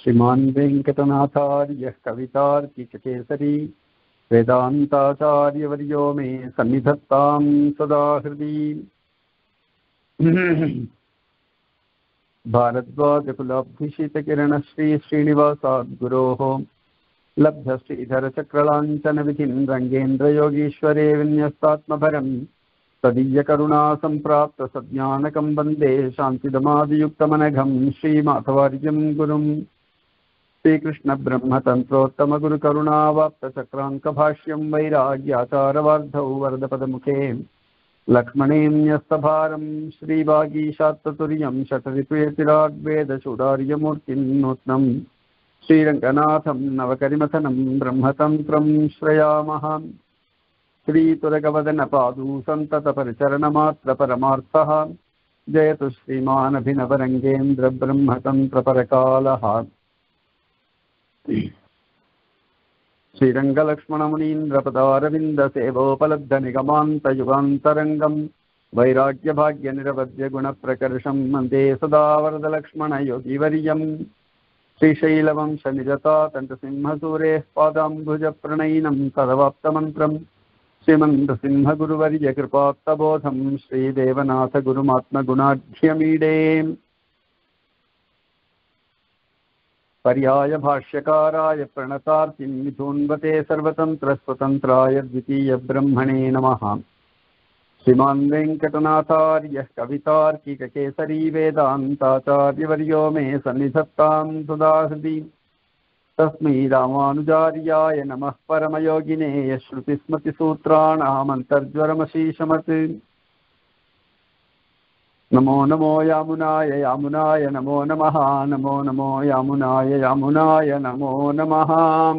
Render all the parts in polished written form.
श्रीमान् वेङ्कटनाथार्यः कवितार्किककेसरी वेदान्ताचार्यवर्यो मे सन्निधत्तां सदा हृदि। भारद्वाजकुलाब्धिशितकिरणश्री श्रीनिवासाद्गुरोः लब्धश्रीधरचक्रलाञ्छनविधिं रङ्गेन्द्रयोगीश्वरे विन्यस्तात्मभरं तदीयकरुणा सम्प्राप्त सज्ञानकं वन्दे शान्तिदमादियुक्तमनघं श्रीमाधवार्यं गुरुं। श्रीकृष्ण ब्रह्मतन्त्रोत्तमगुरुकरुणावाप्तचक्राङ्कभाष्यं वैराग्याचारवार्धौ वरदपदमुखे लक्ष्मणेऽन्यस्तभारं श्रीवागीशात्ततुर्यं शठरिपुयतिराड्वेदचूडार्यमूर्तिं नूत्नं श्रीरङ्गनाथं नवकरिमथनं ब्रह्मतन्त्रं श्रयामः। श्रीतुरगवदनपादू सन्ततपरिचरणमात्रपरमार्थः जयतु श्रीमानभिनवरङ्गेन्द्र ब्रह्मतन्त्रपरकालः। श्रीरङ्गलक्ष्मणमुनीन्द्रपदारविन्दसेवोपलब्धनिगमान्तयुगान्तरङ्गं वैराग्यभाग्यनिरवद्यगुणप्रकर्षं वन्दे सदा वरदलक्ष्मणयोगिवर्यं। श्रीशैलवंशनिजतातण्टसिंहसूरेः पादाम्बुजप्रणयिनं तदवाप्तमन्त्रं श्रीमन्तसिंहगुरुवर्यकृपात्तबोधं श्रीदेवनाथगुरुमात्मगुणाढ्यमीडे। पर्याय भाष्यकाराय प्रणतार्तिं मिथुन्वते सर्वतन्त्रस्वतन्त्राय द्वितीय ब्रह्मणे नमः। श्रीमान् वेङ्कटनाथार्यः कवितार्किककेसरी वेदान्ताचार्यवर्यो मे सन्निधत्तां सदा हृदि। तस्मै रामानुजार्याय नमः परमयोगिने यश्रुतिस्मृतिसूत्राणामन्तर्ज्वरमशीशमत्। नमो नमो यामुनाय यामुनाय नमो नमः। नमो नमो यामुनाय यामुनाय नमो नमः।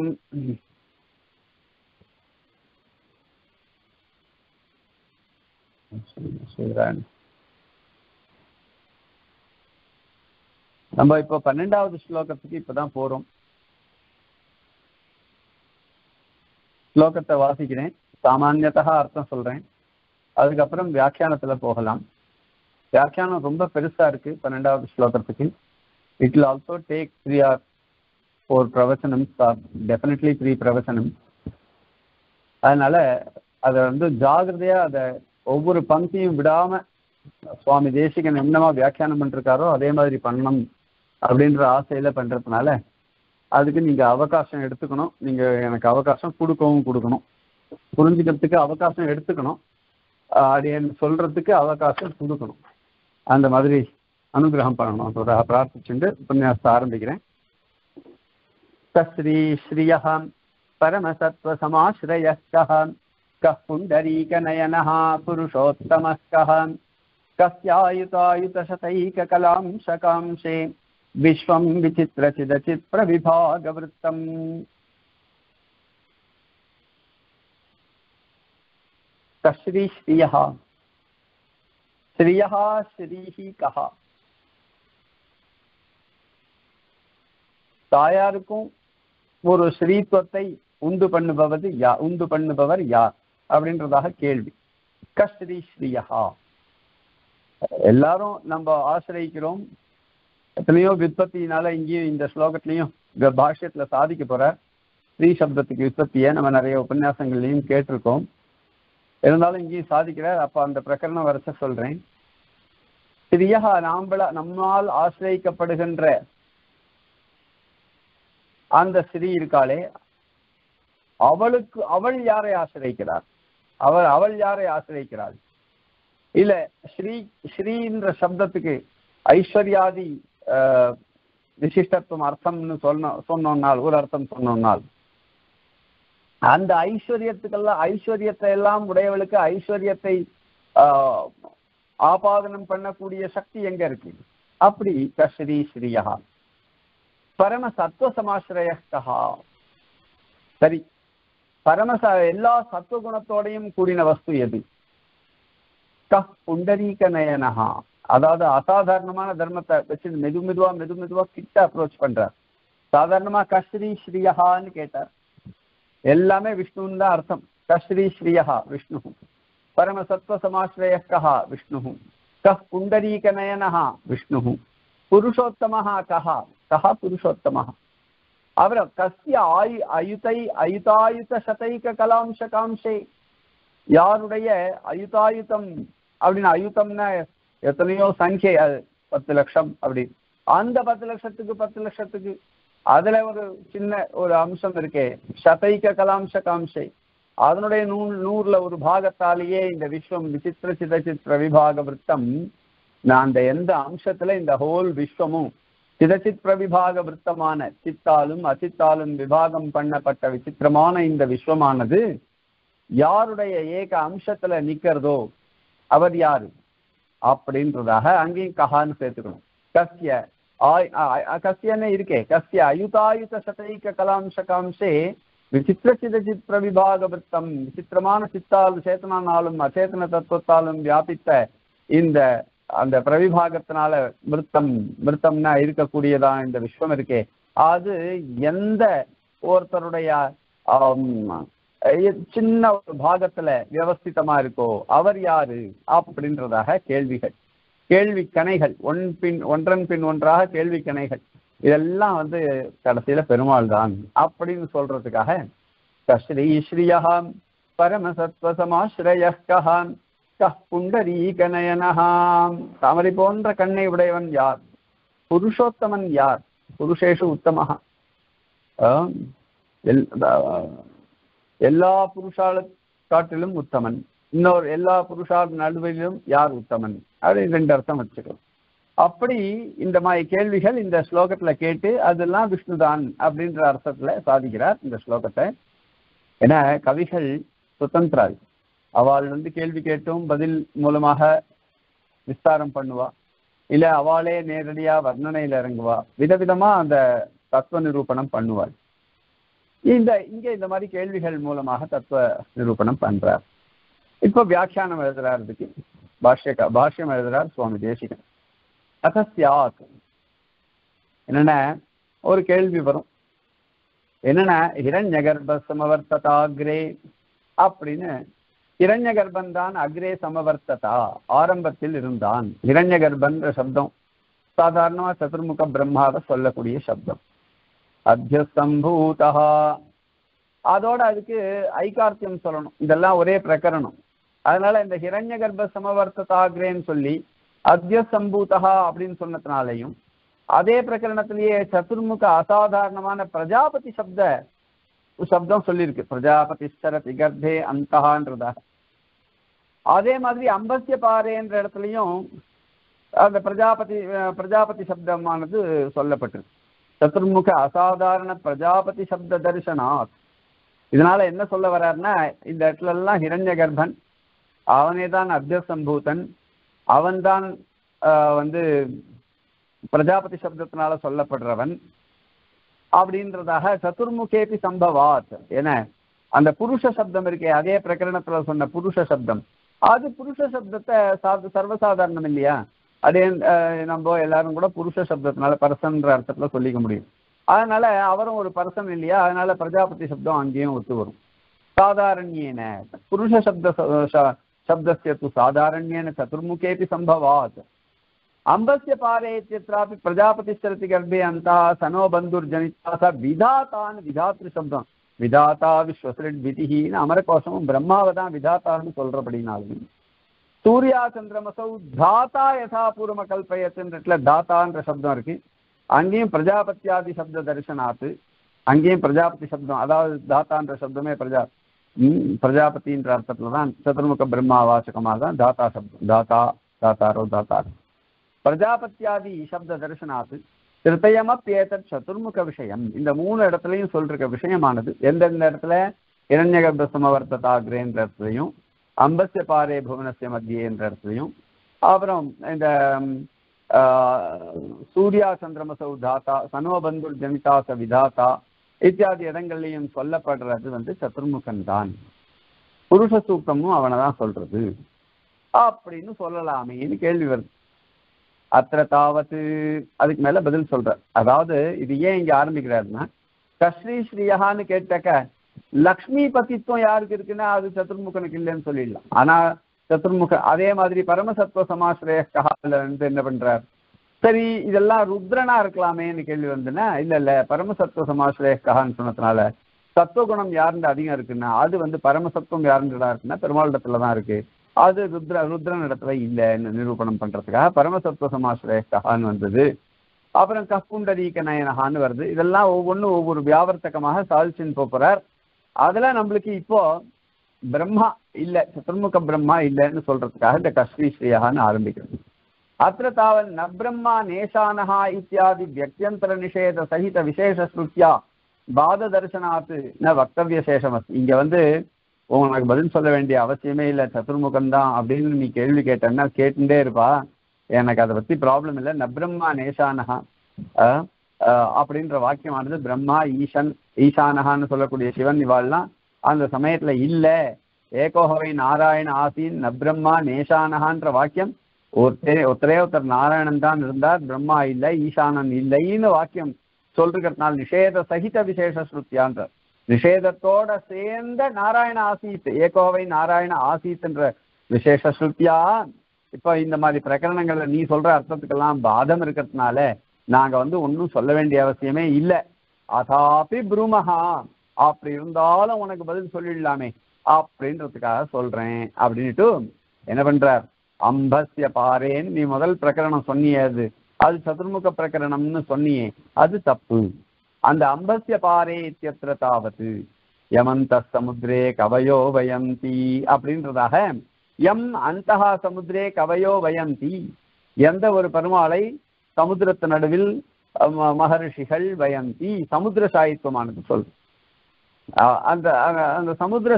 நம்ம இப்போ 12வது ஸ்லோகத்துக்கு இப்பதான் போறோம். ஸ்லோகத்தை வாசிக்கிறேன், சாமானியத்தா அர்த்தம் சொல்றேன், அதுக்கப்புறம் வியாக்கியானத்துல போகலாம். வியாக்கியானம் ரொம்ப பெருசா இருக்கு 12வது ஸ்லோகத்துக்கு. It will also take 3 or 4 பிரவச்சனம்ஸ், டெஃபினெட்லி 3 பிரவச்சனம். அதனால அதை ஜாகிரதையா அதை ஒவ்வொரு பங்கியும் விடாம சுவாமி தேசிகன் என்னமா வியாக்கியானம் பண்ணிருக்காரோ அதே மாதிரி பண்ணணும் அப்படின்ற ஆசையில பண்றதுனால அதுக்கு நீங்க அவகாசம் எடுத்துக்கணும். நீங்க எனக்கு அவகாசம் கொடுக்கணும், புரிஞ்சுக்கிறதுக்கு அவகாசம் எடுத்துக்கணும், அது சொல்றதுக்கு அவகாசம் கொடுக்கணும். அந்த மாதிரி அனுகிரகம் பண்ணணும். பிரார்த்திச்சுட்டு உபன்யாசத்தை ஆரம்பிக்கிறேன். ஸ்ரீ ஸ்ரீயः பரமசத்வ சமாஸ்ரயः கः புண்டரீகநயனः புருஷோத்தமः கः கஸ்யாயுதாயுதசதைககலாம்சகாம்சே விஸ்வம் விசித்ரசிதசித் பிரவிபாகவృத்தம். ஸ்ரீ ஸ்ரீயः ஸ்ரீயः ஸ்ரீஹி கஹ. தாயாருக்கும் ஒரு ஸ்ரீத்துவத்தை உண்டு பண்ணுபவர் யார் அப்படின்றதாக கேள்வி. கஸ்ரீ ஸ்ரீயஹா, எல்லாரும் நம்ம ஆசிரியிக்கிறோம். எத்தனையோ விற்பத்தினால இங்கேயும் இந்த ஸ்லோகத்திலையும் பாஷ்யத்துல சாதிக்க போற ஸ்ரீ சப்தத்துக்கு விற்பத்தியை நம்ம நிறைய உபன்யாசங்கள்லையும் கேட்டிருக்கோம். இருந்தாலும் இங்கேயும் சாதிக்கிறார். அப்ப அந்த பிரகரணம் வரைச்ச சொல்றேன். ஸ்ரீயஹா, நம்மால் ஆசிரியிக்கப்படுகின்ற அந்த ஸ்ரீ இருக்காளே, அவள் யாரை ஆசிரியிக்கிறார்? அவள் யாரை ஆசிரியிக்கிறாள்? இல்ல ஸ்ரீன்ற சப்தத்துக்கு ஐஸ்வர்யாதி விசிஷ்டத்துவம் அர்த்தம்னு சொன்னோம்னால், ஒரு அர்த்தம் சொன்னோம்னால், அந்த ஐஸ்வர்யத்தை எல்லாம் உடையவளுக்கு ஐஸ்வர்யத்தை ஆபாதனம் பண்ணக்கூடிய சக்தி எங்க இருக்கு? அப்படி ஸ்ரீ ஸ்ரீயா பரம சத்துவ சமாஸ்ரயா. சரி, எல்லா சத்துவகுணத்தோடையும் கூடின வஸ்து எது? கஹ் புண்டரீக நயனஹா, அதாவது அசாதாரணமான தர்மத்தை வச்சு மெதுமெதுவா கிட்ட அப்ரோச் பண்றார். சாதாரணமா கஸ்ரீ ஸ்ரீயஹான்னு கேட்டார், எல்லாமே விஷ்ணுன்னு தான் அர்த்தம். கஸ்ரீ ஸ்ரீயா விஷ்ணு, பரம சத்வ சமாஸ்ரய கஹா விஷ்ணு, கஹ் புண்டரீக நயனஹா விஷ்ணு, புருஷோத்தமஹா கஹா சஹா புருஷோத்தமஹ. அப்புறம் கஸ்ய அயுதாயுத சதைக கலாம்ச காம்சே, யாருடைய அயுதாயுதம் அப்படின்னு, அயுதம்னா எத்தனையோ சங்கை, அது 10 லட்சம் அப்படி, அந்த 10 லட்சத்துக்கு 10 லட்சத்துக்கு அதுல ஒரு சின்ன ஒரு அம்சம் இருக்கே, சதைக கலாம்ச காம்சை, அதனுடைய 100ல ஒரு பாகத்தாலேயே இந்த விஸ்வம் விசித்திர சிதச்சித்திர விபாக விருத்தம், நான் அந்த எந்த அம்சத்துல இந்த ஹோல் விஸ்வமும் சிதச்சித் பிரவிபாக விருத்தமான சித்தாலும் அச்சித்தாலும் விபாகம் பண்ணப்பட்ட விசித்திரமான இந்த விஸ்வமானது யாருடைய ஏக அம்சத்துல நிக்கிறதோ அவர் யாரு அப்படின்றதாக அங்கேயும் கஹான்னு சேர்த்துக்கணும். கஸ்ய கஸ்யன்னு இருக்கே, கஸ்ய அயுதாயுத சதைக கலாம்ச காம்சே விசித்திர சிதச்சித் பிரவிபாக விருத்தம், விசித்திரமான சித்தாலும் சேத்தனானாலும் அச்சேதன தத்துவத்தாலும் வியாபித்த இந்த அந்த பிரவிபாகத்தினால மிருத்தம்னா இருக்கக்கூடியதான் இந்த விஸ்வம் இருக்கே, அது எந்த ஒருத்தருடைய சின்ன ஒரு பாகத்துல வியவஸ்திதமா இருக்கோ அவர் யாரு அப்படின்றதாக கேள்விகள், கேள்வி கணைகள், ஒன்றன் பின் ஒன்றாக கேள்வி கணைகள், இதெல்லாம் கடைசியில பெருமாள் தான் அப்படின்னு சொல்றதுக்காக ஸ்ரீ ஸ்ரீயம் பரமசத்வ சமாஸ்ரய கஹான் புண்டரீகநயனஹாம், தாமரை போன்ற கண்ணை உடையவன் யார், புருஷோத்தமன் யார், புருஷேஷு உத்தமஹா, எல்லா புருஷால காட்டிலும் உத்தமன், இன்னொரு எல்லா புருஷால் நடுவிலும் யார் உத்தமன், அப்படின்னு 2 அர்த்தம் வச்சுக்கலாம். அப்படி இந்த மாதிரி கேள்விகள் இந்த ஸ்லோகத்துல கேட்டு அதெல்லாம் விஷ்ணுதான் அப்படின்ற அர்த்தத்துல சாதிக்கிறார் இந்த ஸ்லோகத்தை. ஏன்னா கவிகள் சுதந்திராள், அவள் கேள்வி கேட்டும் பதில் மூலமாக விஸ்தாரம் பண்ணுவா, இல்ல அவளே நேரடியா வர்ணனையில இறங்குவா, விதவிதமா அந்த தத்துவ நிரூபணம் பண்ணுவாள். இங்க இந்த மாதிரி கேள்விகள் மூலமாக தத்துவ நிரூபணம் பண்றார். இப்போ வியாக்கியானம் எழுதுறாருக்கு பாஷ்யம் எழுதுறார் சுவாமி தேசிகன். அகஸ்யாத் என்னன்னா ஒரு கேள்வி வரும், என்னன்னா ஹிரண்ய கர்ப்ப சமவர்த்ததாக்ரே அப்படின்னு, ஹிரண்ய கர்ப்பன் தான் அக்ரே சமவர்த்ததா ஆரம்பத்தில் இருந்தான். ஹிரண்ய கர்ப்பன்ற சப்தம் சாதாரணமா சதுர்முக பிரம்மாவை சொல்லக்கூடிய சப்தம். அத்தியஸ்தம்பூதா, அதோட அதுக்கு ஐகார்த்தியம் சொல்லணும், இதெல்லாம் ஒரே பிரகரணம். அதனால இந்த ஹிரண்ய கர்ப்ப சமவர்த்ததாக்ரேன்னு சொல்லி அத்தியசம்பூதா அப்படின்னு சொன்னதுனாலையும், அதே பிரகரணத்திலேயே சதுர்முக அசாதாரணமான பிரஜாபதி சப்தம் சொல்லியிருக்கு, பிரஜாபதி சரதி கர்ப்பே அந்தஹான்றதாக. அதே மாதிரி அம்பஸ்ய பாரேன்ற இடத்துலையும் அந்த பிரஜாபதி சப்தமானது சொல்லப்பட்டிருக்கு. சதுர்முக அசாதாரண பிரஜாபதி சப்த தரிசனாத். இதனால என்ன சொல்ல வர்றாருன்னா, இந்த இடத்துல எல்லாம் ஹிரண்ய கர்ப்பன் அவனே தான் அத்தியசம்பூதன், அவன்தான் பிரஜாபதி சப்தத்தினால சொல்லப்படுறவன் அப்படின்றதாக சதுர்முகேபி சம்பவாத். ஏன்னா அந்த புருஷ சப்தம் இருக்கே, அதே பிரகரணத்துல சொன்ன புருஷ சப்தம், அது புருஷ சப்தத்தை சர்வசாதாரணம் இல்லையா, அதே நம்ம எல்லாரும் கூட புருஷ சப்தத்தினால பர்சன்ற அர்த்தத்துல சொல்லிக்க முடியும். அதனால அவரும் ஒரு பர்சன் இல்லையா, அதனால பிரஜாபதி சப்தம் அங்கேயும் ஒத்து வரும். சாதாரண்யேன புருஷ சப்தஸ்ய து சாதாரண்யேன சதுர்முகேபி சம்பவாத். அம்பஸ்ய பாரே இத்யத்ராபி பிரஜாபதி சரதி கர்ப்பே அந்தா சனோ பந்துர்ஜனிதா ச விதாதான், விதாத்ரு சப்தம், விதாத்தா விஸ்வஸ்ரிட் விதிஹின்னு அமரகோஷமும் பிரம்மாவை தான் விதாத்தான்னு சொல்றபடினாலும், சூர்யா சந்திரமசௌ தாத்தா யதா பூர்வம கல்பயத்துன்ற தாத்தான்ற சப்தம் இருக்கு, அங்கேயும் பிரஜாபத்தியாதி சப்த தரிசனாத்து, அங்கேயும் பிரஜாபதி சப்தம், அதாவது தாத்தான்ற சப்தமே பிரஜாபதின்ற அர்த்தத்துல தான் சதுர்முக பிரம்மா வாசகமாக தான் தாத்தா சப்தம், தாத்தாரோ தாத்தார் பிரஜாபத்தியாதி சப்த தரிசனாத்து திருத்தயமப்பேதத் சதுர்முக விஷயம். இந்த 3 இடத்துலையும் சொல்ற விஷயமானது எந்தெந்த இடத்துல இரண்ய கர்ப்ப சமவர்த்ததாக்ரேன்ற இடத்துலையும், அம்பஸ்ய பாரே புவனஸ்ய மத்தியே என்ற இடத்துலையும், அப்புறம் இந்த சூர்யா சந்திரமசௌ தாத்தா சனோபந்துர் ஜனிதாச விதாத்தா இத்தியாதி இடங்கள்லையும் சொல்லப்படுறது சதுர்முகன் தான். புருஷ சூக்தமும் அவனை தான் சொல்றது அப்படின்னு சொல்லலாமேன்னு கேள்வி வருது. அத்திர தாவத்து, அதுக்கு மேல பதில் சொல்ற. அதாவது இது ஏன் இங்க ஆரம்பிக்கிறாருன்னா, கஸ்ரீ ஸ்ரீயஹான்னு கேட்டாக்க லக்ஷ்மி பத்தித்துவம் யாருக்கு இருக்குன்னா அது சதுர்முகனுக்கு இல்லைன்னு சொல்லிடலாம். ஆனா சதுர்முக அதே மாதிரி பரமசத்துவ சமாஸ்ரய கஹால என்ன பண்றார், சரி, இதெல்லாம் ருத்ரனா இருக்கலாமேன்னு கேள்வி வந்துன்னா, இல்ல பரமசத்துவ சமாசிரேஷ்கான்னு சொன்னதுனால சத்துவகுணம் யாருன்னு அதிகம் இருக்குன்னா அது வந்து பரமசத்துவம் யாருன்றதா இருக்குன்னா பெருமாள் இடத்துல தான் இருக்கு. அது ருத்ரன் இடத்துல இல்லைன்னு நிரூபணம் பண்றதுக்காக பரமசத்துவ சமாசிரேஷ்கான்னு வந்தது. அப்புறம் கப்புண்டரீக நயனகான்னு வருது. இதெல்லாம் ஒவ்வொன்றும் ஒவ்வொரு வியாவர்த்தகமாக சாதிச்சுன்னு போறார். அதெல்லாம் நம்மளுக்கு இப்போ பிரம்மா இல்ல, சதுர்முக பிரம்மா இல்லைன்னு சொல்றதுக்காக இந்த கஸ்ரீஸ்ரீயான்னு ஆரம்பிக்கிறது. அத்திர தாவன் ந பிரம்மா நேஷானஹா இத்தியாதி வியக்தியந்தர நிஷேத சகித விசேஷ ஸ்ருத்யா பாத தரிசனாத்து ந வக்தவிய சேஷம். இங்க வந்து உனக்கு பதில் சொல்ல வேண்டிய அவசியமே இல்லை, சதுர்முகம் தான் அப்படின்னு நீ கேள்வி கேட்டேன்னா கேட்டுட்டே இருப்பா. எனக்கு அதை பத்தி ப்ராப்ளம் இல்லை. ந பிரம்மா நேஷானஹா அப்படின்ற வாக்கியமானது பிரம்மா ஈசானஹான்னு சொல்லக்கூடிய சிவன் இவாள்லாம் அந்த சமயத்துல இல்ல. ஏகோகவை நாராயண ஆசீன் ந பிரம்மா நேஷானஹான்ற வாக்கியம் ஒருத்தர் நாராயணன் தான் இருந்தார், பிரம்மா இல்லை ஈசானன் இல்லைன்னு வாக்கியம் சொல்றதுனால நிஷேத சகித விசேஷ ஸ்ருத்தியான்ற நிஷேதத்தோட சேர்ந்த நாராயண ஆசீத் ஏகோவை நாராயண ஆசீத் என்ற விசேஷ ஸ்ருத்தியா. இப்ப இந்த மாதிரி பிரகரணங்கள்ல நீ சொல்ற அர்த்தத்துக்கெல்லாம் பாதம் இருக்கிறதுனால நாங்க வந்து ஒன்னும் சொல்ல வேண்டிய அவசியமே இல்லை. அதாபி புருமஹா, அப்படி இருந்தாலும் உனக்கு பதில் சொல்லிடலாமே அப்படின்றதுக்காக சொல்றேன் அப்படின்ட்டு என்ன பண்றார். அம்பஸ்ய பாரேன்னு நீ முதல் பிரகரணம் சொன்னியே, அது சதுர்முக பிரகரணம்னு சொன்னியே, அது தப்பு. அந்த அம்பஸ்ய பாரே இத்தியத்ர தாவது யமந்த சமுத்திரே கவயோ வயந்தி அப்படின்றதாக எம் அந்தஹா சமுத்திரே கவயோ வயந்தி, எந்த ஒரு பெருமாளை சமுத்திரத்து நடுவில் மகரிஷிகள் வயந்தி, சமுத்திர சாயித்வமானது சொல். அந்த அந்த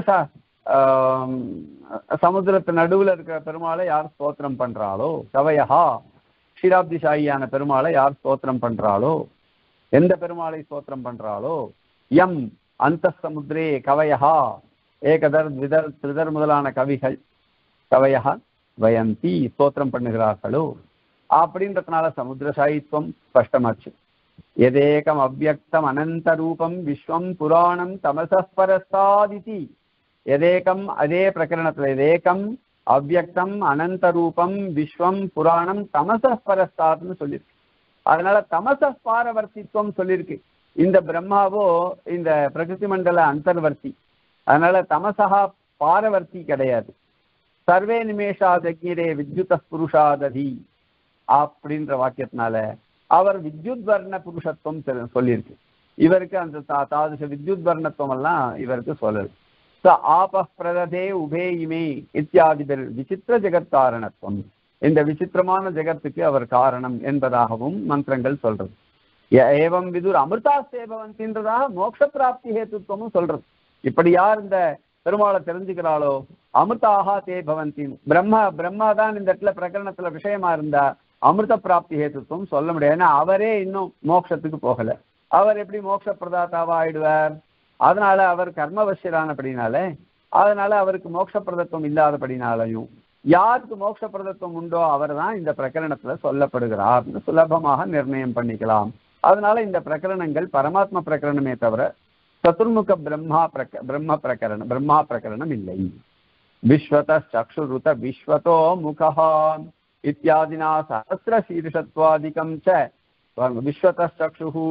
சமுத்திரத்து நடுவில் இருக்கிற பெருமாளை யார் ஸ்தோத்திரம் பண்றாளோ, கவயஹா க்ஷீராப்திசாயியான பெருமாளை யார் ஸ்தோத்திரம் பண்றாளோ, எந்த பெருமாளை ஸ்தோத்திரம் பண்றாளோ, எம் அந்த சமுத்திரே கவயஹா ஏகதர் விதர் திரிதர் முதலான கவிகள் கவயஹா வயந்தி ஸ்தோத்திரம் பண்ணுகிறார்களோ அப்படின்றதுனால சமுத்திர சாயித்வம் ஸ்பஷ்டமாச்சு. எதேகம் அவ்யக்தம் அனந்த ரூபம் விஸ்வம் புராணம் தமசஸ்பரஸ்தாதிதி. எதேகம் அதே பிரகரணத்துல எதேகம் அவ்யக்தம் அனந்த ரூபம் விஸ்வம் புராணம் தமசஸ்பரஸ்தாத்னு சொல்லியிருக்கு. அதனால தமசஸ்பாரவர்த்தித்துவம் சொல்லியிருக்கு. இந்த பிரம்மாவோ இந்த பிரகிருதி மண்டல அந்தர்வர்த்தி, அதனால தமசா பாரவர்த்தி கிடையாது. சர்வே நிமேஷாதக்ஞரே வித்யுத புருஷாததி அப்படின்ற வாக்கியத்தினால அவர் வித்யுத் வர்ண புருஷத்துவம் சொல்லியிருக்கு. இவருக்கு அந்த தாதுஷ வித்யுத் வர்ணத்துவம் எல்லாம் இவருக்கு சொல்லல. ஆப பிரததே உபே இமே இத்தியாதி விசித்திர ஜெகத் காரணத்துவம், இந்த விசித்திரமான ஜெகத்துக்கு அவர் காரணம் என்பதாகவும் மந்திரங்கள் சொல்றது. ஏவம் விதுர் அமிர்தா சேபவந்தின்றதாக மோட்ச பிராப்தி ஹேத்துவமும் சொல்றது. இப்படி யார் இந்த பெருமாளை தெரிஞ்சுக்கிறாளோ அமிர்தாகா தே பவந்தி, பிரம்மா தான் இந்த இடத்துல பிரகரணத்துல விஷயமா இருந்தா அமிர்த பிராப்தி ஹேத்துவம் சொல்ல முடியாது. ஏன்னா அவரே இன்னும் மோட்சத்துக்கு போகல. அவர் எப்படி மோட்ச பிரதாத்தாவா ஆயிடுவார்? அதனால அவர் கர்மவசியரானபடினால, அதனால அவருக்கு மோட்ச பிரதத்துவம் இல்லாதபடினாலையும் யாருக்கு மோட்ச பிரதத்துவம் உண்டோ அவர் தான் இந்த பிரகரணத்துல சொல்லப்படுகிறார் சுலபமாக நிர்ணயம் பண்ணிக்கலாம். அதனால இந்த பிரகரணங்கள் பரமாத்ம பிரகரணமே தவிர சதுர்முக பிரம்மா பிரகரணம் இல்லை. விஸ்வத சக்ஷுருத விஸ்வதோ முகஹா இத்தியாதினா சஹஸ்ர சீர்ஷத்வாதிகம் ச விஸ்வத சக்ஷு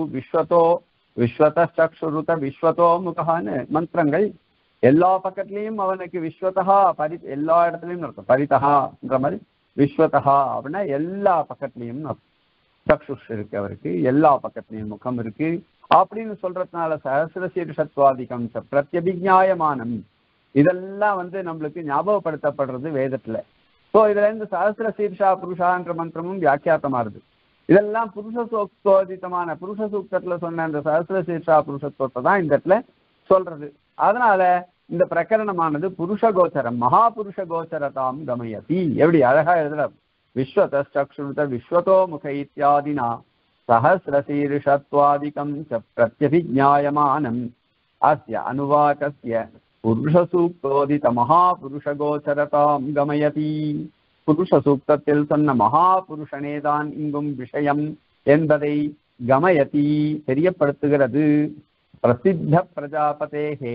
விஸ்வத சக்ஷுருத விஸ்வதோ முகஹான்னு மந்திரங்கள் எல்லா பக்கத்துலையும் அவனுக்கு விஸ்வதா எல்லா இடத்துலையும் இருக்கும். பரிதஹான்ற மாதிரி விஸ்வதா அப்படின்னா எல்லா பக்கத்துலையும் சக்ஷுஷ் இருக்கு, அவருக்கு எல்லா பக்கத்துலையும் முகம் இருக்கு அப்படின்னு சொல்றதுனால சஹஸ்ர சீர்ஷத்வாதிகம் பிரத்யபிஜாயமானம் இதெல்லாம் நம்மளுக்கு ஞாபகப்படுத்தப்படுறது வேதத்துல. ஸோ இதுல இருந்து சஹஸ்ர சீர்ஷா புருஷான்ற மந்திரமும் வியாக்கியாத்தமாறுது. இதெல்லாம் புருஷ சூக்தோதித்தமான புருஷ சூக்தத்துல சொன்ன அந்த சஹஸ்ர சீர்ஷா புருஷத்துவத்தை தான் இந்த இடத்துல சொல்றது. அதனால இந்த பிரகரணமானது புருஷ கோச்சரம் மகாபுருஷ கோச்சரதாம் கமயதி. எப்படி அழகா எழுதுற விஸ்வத சக்ஷுருத விஸ்வதோ முக இத்தியாதினா சஹஸ்ர சீர்ஷத்வாதிகம் ச பிரத்யபிஜாயமானம் அஸ்ய அனுவாகஸ்ய புருஷ சூக்தோதித மகாபுருஷ கோச்சரதாம் கமயதி. புருஷ சூக்தத்தில் சொன்ன மகாபுருஷனேதான் இங்கும் விஷயம் என்பதை கமயதி தெரியப்படுத்துகிறது. பிரசித்த பிரஜாபதேஹே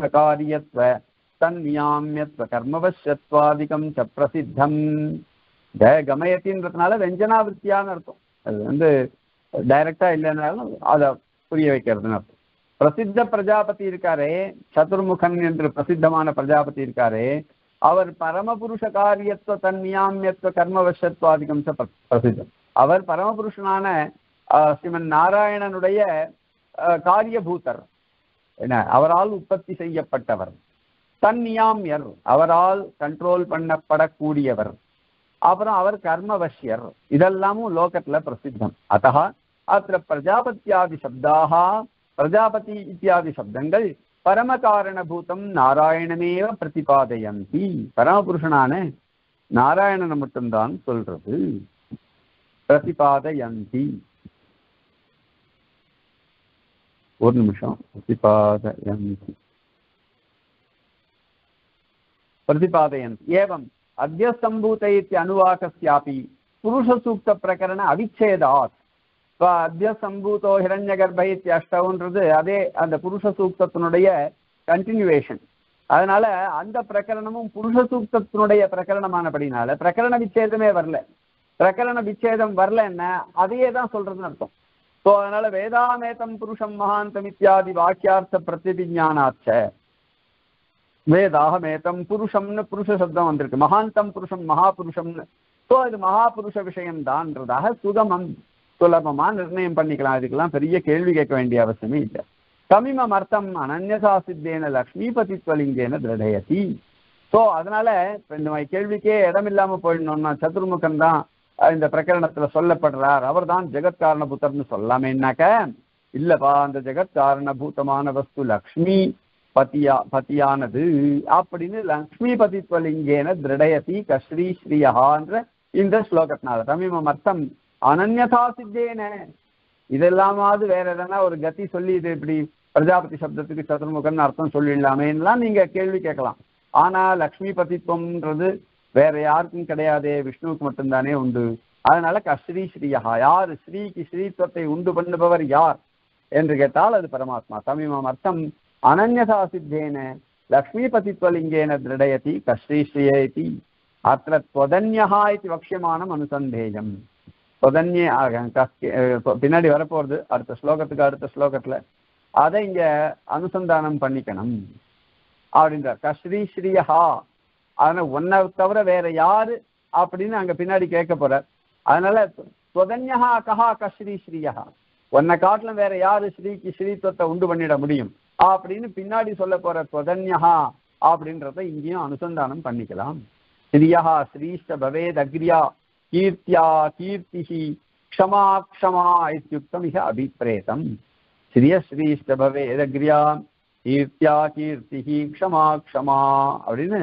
பரமபுருஷகாரியத்வ தன்னியாமியத்வ கர்மவஷ்யத்வாதிகம் ச பிரசித்தம். கமயத்தின்றதுனால வெஞ்சனாவிருத்தியான்னு அர்த்தம். அது வந்து டைரக்டா இல்லைன்னாலும் அதை புரிய வைக்கிறதுன்னு அர்த்தம். பிரசித்த பிரஜாபதி இருக்காரே, சதுர்முகன் என்று பிரசித்தமான பிரஜாபதி இருக்காரே, அவர் பரமபுருஷ காரியத்துவ தன்னியாமியத்துவ கர்மவசத்வாதிகம் பிரசித்தம். அவர் பரமபுருஷனான ஸ்ரீமன் நாராயணனுடைய காரியபூதர், என்ன, அவரால் உற்பத்தி செய்யப்பட்டவர். தன்னியாமியர், அவரால் கண்ட்ரோல் பண்ணப்படக்கூடியவர். அப்புறம் அவர் கர்மவசியர். இதெல்லாமும் லோகத்துல பிரசித்தம். அத்தः அத்திர பிரஜாபத்யாதி சப்தாக, பிரஜாபதி இத்தியாதி சப்தங்கள் பரமகாரணபூதம் நாராயணமேவ பிரதிபாதயந்தி, பரமபுருஷனான நாராயணனை மட்டும்தான் சொல்றது. பிரதிபாதயந்தி, ஒரு நிமிஷம், பிரதிபாதயந்தி பிரதிபாதயந்தி ஏவம் அத்யசம்பூத அனுவாகஸ்யாபி புருஷசூக்த பிரகரண அவிச்சேதாத். அத்யசம்பூதோ ஹிரண்யகர்ப அஷ்டவுன்றது அதே அந்த புருஷ சூக்தத்தினுடைய கண்டினியூவேஷன். அதனால அந்த பிரகரணமும் புருஷ சூக்தத்தினுடைய பிரகரணமானபடினால பிரகரண விச்சேதமே வரல. பிரகரண விச்சேதம் வரல என்ன, அதையே தான் சொல்றதுன்னு அர்த்தம். ஸோ அதனால வேதாமேதம் புருஷம் மகாந்தம் இத்தியாதி வாக்கியார்த்த பிரதிஜானாச்ச, வேதாகமேதம் புருஷம்னு புருஷ சப்தம் வந்திருக்கு, மகாந்தம் புருஷம் மகாபுருஷம்னு. ஸோ இது மகாபுருஷ விஷயம்தான்றதாக சுலபமா நிர்ணயம் பண்ணிக்கலாம். இதுக்கெல்லாம் பெரிய கேள்வி கேட்க வேண்டிய அவசியமே இல்லை. தமிமம் அர்த்தம் அனன்யசா சித்தேன லக்ஷ்மிபதித்வலிங்கேன திருடயதி. ஸோ அதனால இந்த கேள்விக்கே இடமில்லாம போயிடணும்னா சதுர்முகன் தான் இந்த பிரகரணத்துல சொல்லப்படுறார், அவர் தான் ஜெகத் காரணபூதர்னு சொல்லாமேன்னாக்க, இல்லப்பா அந்த ஜெகத் காரணபூதமான வஸ்து லக்ஷ்மி பத்தியானது அப்படின்னு லக்ஷ்மி பதித்வலிங்கேன திருடயதி கஸ்ரீ ஸ்ரீயஹான்ற இந்த ஸ்லோகத்தினால தமிமம் அர்த்தம் அனன்யதா சித்தேன. இதெல்லாமாவது வேற எதனா ஒரு கதி சொல்லி இது இப்படி பிரஜாபதி சப்தத்துக்கு சதுர்முகன் அர்த்தம் சொல்லிடலாமேலாம் நீங்க கேள்வி கேட்கலாம். ஆனா லக்ஷ்மி பதித்வம்ன்றது வேற யாருக்கும் கிடையாதே, விஷ்ணுவுக்கு மட்டும்தானே உண்டு. அதனால கஸ்ரீ ஸ்ரீயஹா, யார் ஸ்ரீக்கு ஸ்ரீத்வத்தை உண்டு பண்ணுபவர் யார் என்று கேட்டால் அது பரமாத்மா. தமிமம் அர்த்தம் அனன்யதா சித்தேன லக்ஷ்மி பதித்வலிங்கேன திருடயதி கஸ்ரீ ஸ்ரீயேதி அத்திர त्वदन्यः इति வக்ஷ்யமானம் அனுசந்தேயம். தொதன்யே பின்னாடி வரப்போறது அடுத்த ஸ்லோகத்துக்கு அடுத்த ஸ்லோகத்துல அதை இங்க அனுசந்தானம் பண்ணிக்கணும் அப்படின்றார். கஸ்ரீ ஸ்ரீயஹா, அதனால ஒன்னை தவிர வேற யாரு அப்படின்னு அங்க பின்னாடி கேட்க போறார். அதனால தொதன்யா கஹா கஸ்ரீ ஸ்ரீயஹா, ஒன்னை காட்டிலும் வேற யாரு ஸ்ரீக்கு ஸ்ரீத்துவத்தை உண்டு பண்ணிட முடியும் அப்படின்னு பின்னாடி சொல்ல போற தொதன்யா அப்படின்றத இங்கேயும் அனுசந்தானம் பண்ணிக்கலாம். ஸ்ரீயா ஸ்ரீஷ்ட பவேத் அக்ரியா கீர்த்தியா கீர்த்திஹி க்ஷமா க்ஷமா இத்யுக்தம் இஹ அபிப்ரேதம். ஸ்ரீய ஸ்ரீஷ்ட பவேத் அக்ரியா கீர்த்தியா கீர்த்திஹி க்ஷமா க்ஷமா அப்படின்னு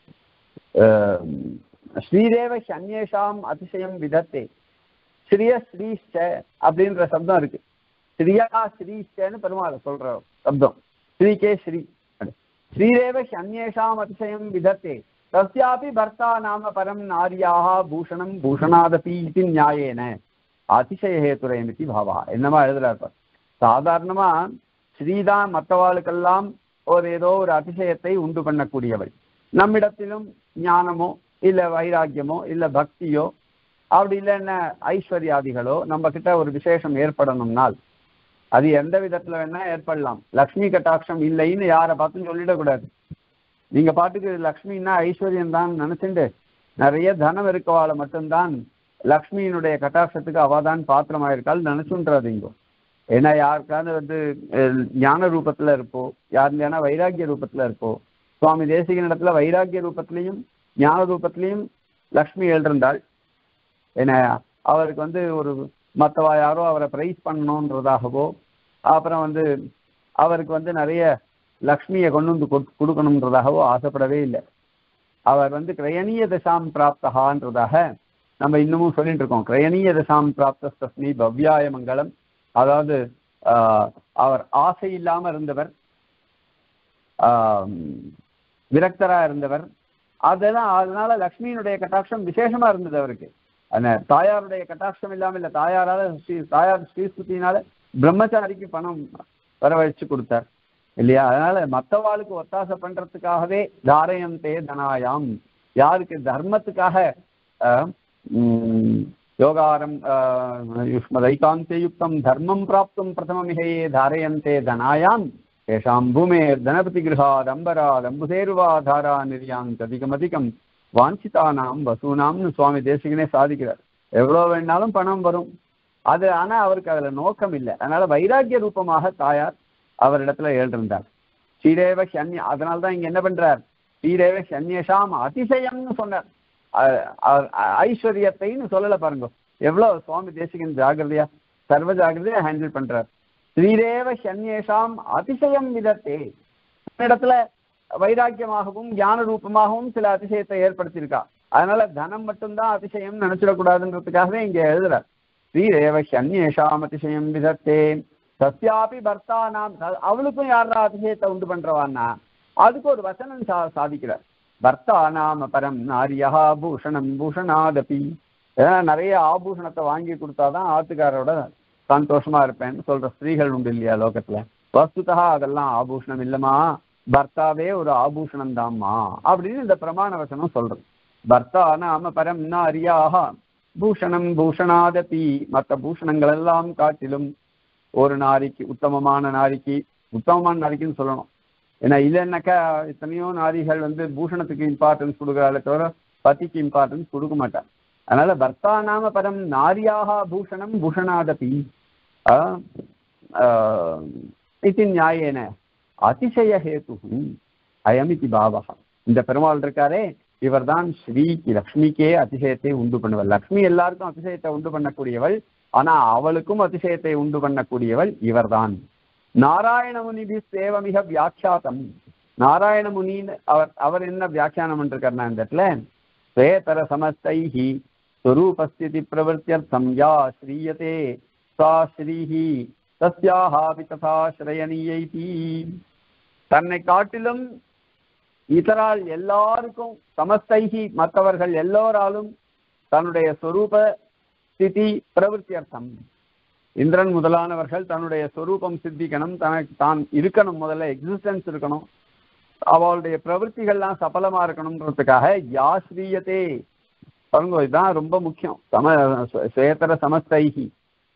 ஸ்ரீதேவ அந்நேஷாம் அதிசயம் விதத்தே. ஸ்ரீய ஸ்ரீஷ்ட அப்படின்ற சப்தம் இருக்கு. ஸ்ரீயா ஸ்ரீஷ்டன்னு பெருமாள் சொல்ற சப்தம். ஸ்ரீகே ஸ்ரீ ஸ்ரீதேவ அந்நேஷாம் அதிசயம் விதத்தே தஸ்யாபி பர்த்தா நாம பரம் நாரியாக பூஷணம் பூஷணாதபி இது நியாயேன அதிசய ஹேதுரயமிதி பாவா. என்னமா எழுதுறாரு சாதாரணமா ஸ்ரீதான் மற்றவாளுக்கெல்லாம் ஏதோ ஒரு அதிசயத்தை உண்டு பண்ணக்கூடியவள். நம்மிடத்திலும் ஞானமோ இல்ல வைராக்கியமோ இல்ல பக்தியோ அப்படி இல்லைன்னா ஐஸ்வர்யாதிகளோ நம்ம கிட்ட ஒரு விசேஷம் ஏற்படணும்னால் அது எந்த விதத்துல வேணா ஏற்படலாம். லக்ஷ்மி கட்டாட்சம் இல்லைன்னு யாரை பார்த்தும் சொல்லிடக்கூடாது. நீங்க பாட்டுக்கு லக்ஷ்மின்னா ஐஸ்வர்யம் தான் நினைச்சுட்டு நிறைய தனம் இருக்கவாளை மட்டும்தான் லக்ஷ்மியினுடைய கட்டாட்சத்துக்கு அவாதான் பாத்திரமாயிருக்காள் நினைச்சுன்றாதீங்க. ஏன்னா யாருக்காவது ஞான ரூபத்துல இருப்போ, யாருன்னா வைராக்கிய ரூபத்துல இருப்போ. சுவாமி தேசிகன் இடத்துல வைராக்கிய ரூபத்திலையும் ஞான ரூபத்திலையும் லக்ஷ்மி எழுந்தாள். ஏன்னா அவருக்கு ஒரு மற்றவா யாரோ அவரை பிரைஸ் பண்ணணுன்றதாகவோ, அப்புறம் அவருக்கு நிறைய லக்ஷ்மியை கொண்டு வந்து கொடுக்கணுன்றதாகவோ ஆசைப்படவே இல்லை. அவர் கிரயணீய தசாம் பிராப்தகான்றதாக நம்ம இன்னமும் சொல்லிட்டு இருக்கோம். கிரயணீய தசாம் பிராப்தஸ்மி பவ்யாய மங்களம். அதாவது அவர் ஆசை இல்லாம இருந்தவர், விரக்தரா இருந்தவர். அதனால லக்ஷ்மியினுடைய கட்டாட்சம் விசேஷமா இருந்தது அவருக்கு. தாயாருடைய கட்டாட்சம் இல்லாம இல்ல, தாயார் ஸ்ரீஸ்துதினால பிரம்மச்சாரிக்கு பணம் வரவழைச்சு கொடுத்தார் இல்லையா? அதனால மற்றவாளுக்கு ஒத்தாசை பண்றதுக்காகவே தாரயந்தே தனாயாம், யாருக்கு தர்மத்துக்காக யோகாரம் யுஷ்மதைகாந்தே யுக்தம் தர்மம் பிராப்தும் பிரதமமிகையே தாரயந்தே தனாயாம் ஏஷாம் பூமேர் தனபதி கிருஹாத் அம்பராத் அம்புதேருவா தாரா நிர்யாந்த் அதிகமதிகம் வாஞ்சிதானாம் வசூனாம்னு சுவாமி தேசிகனே சாதிக்கிறார். எவ்வளோ வேணாலும் பணம் வரும், அது ஆனா அவருக்கு அதுல நோக்கம் இல்லை. அதனால வைராக்கிய ரூபமாக தாயார் அவரிடத்துல எழுந்திருந்தார். ஸ்ரீதேவ சன்ய, அதனால்தான் இங்க என்ன பண்றார், ஸ்ரீதேவ சன்யசாம் அதிசயம்னு சொன்னார். ஐஸ்வர்யத்தைன்னு சொல்லல பாருங்க, எவ்வளவு சுவாமி தேசிகன் ஜாகிரதையா சர்வ ஜாகிரதையா ஹேண்டில் பண்றார். ஸ்ரீதேவ சன்யேஷாம் அதிசயம் விதத்தே, இடத்துல வைராக்கியமாகவும் ஞான ரூபமாகவும் சில அதிசயத்தை ஏற்படுத்தியிருக்கா. அதனால தனம் மட்டும்தான் அதிசயம் நினைச்சிடக்கூடாதுன்றதுக்காகவே இங்க எழுதுறார். ஸ்ரீதேவ சன்யேஷாம் அதிசயம் விதத்தே சத்யாபி பர்த்தா நாம், அவளுக்கும் யாரா அதிசயத்தை உண்டு பண்றவான்னா அதுக்கு ஒரு வசனம் சாதிக்கிறார். பர்த்தா நாம பரம் நாரியா பூஷணம் பூஷணாதபி, ஏன்னா நிறைய ஆபூஷணத்தை வாங்கி கொடுத்தாதான் ஆத்துக்காரோட சந்தோஷமா இருப்பேன்னு சொல்ற ஸ்திரீகள் உண்டு இல்லையா லோகத்துல. வஸ்துதா அதெல்லாம் ஆபூஷணம் இல்லமா, பர்த்தாவே ஒரு ஆபூஷணம் தான்மா அப்படின்னு இந்த பிரமாண வசனம் சொல்றது. பர்த்தா நாம பரம் நாரியாக பூஷணம் பூஷணாதபி, மற்ற பூஷணங்கள் எல்லாம் காட்டிலும் ஒரு நாரிக்கு உத்தமமான நாரிக்குன்னு சொல்லணும். ஏன்னா இல்லைன்னாக்கா எத்தனையோ நாரிகள் பூஷணத்துக்கு இம்பார்ட்டன்ஸ் கொடுக்குறாளே தவிர பத்திக்கு இம்பார்ட்டன்ஸ் கொடுக்க மாட்டான். அதனால பர்த்தா நாம பரம் நாரியாக பூஷணம் பூஷணாதபி இது நியாயேன அதிசய ஹேது அயமிதி பாவகா. இந்த பெருமாள் இருக்காரே இவர் தான் ஸ்ரீக்கு லக்ஷ்மிக்கே அதிசயத்தை உண்டு பண்ணுவள். லக்ஷ்மி எல்லாருக்கும் அதிசயத்தை உண்டு பண்ணக்கூடியவள், ஆனா அவளுக்கும் அதிசயத்தை உண்டு பண்ணக்கூடியவள் இவர்தான். நாராயண முனிபி சேவமிக வியாக்கியாத்தம். நாராயண முனின்னு அவர் என்ன வியாக்கியானம் பண்ணிருக்காருன்னா இந்த இடத்துல ஸ்வேதர சமஸ்தைஹி ஸ்வரூபஸ்திதி பிரவர்த்தியர்த்தம் யா ஸ்ரீயதே சா ஸ்ரீஹி தஸ்யாஹாபி ததா ஸ்ரயணீயைதி. தன்னை காட்டிலும் இதரால் எல்லாருக்கும் சமஸ்தைஹி மற்றவர்கள் எல்லோராலும் தன்னுடைய ஸ்வரூப ஸ்திதி பிரவர்த்தியர்த்தம், இந்திரன் முதலானவர்கள் தன்னுடைய ஸ்வரூபம் சித்திக்கணும், தான் இருக்கணும், முதல்ல எக்ஸிஸ்டன்ஸ் இருக்கணும், அவளுடைய பிரவൃத்திகள்லாம் சபலமா இருக்கணும்ன்றதுக்காக யாஸ்ரீயத்தே பாருங்க, இதுதான் ரொம்ப முக்கியம். ஸ்வேதர சமஸ்தைஹி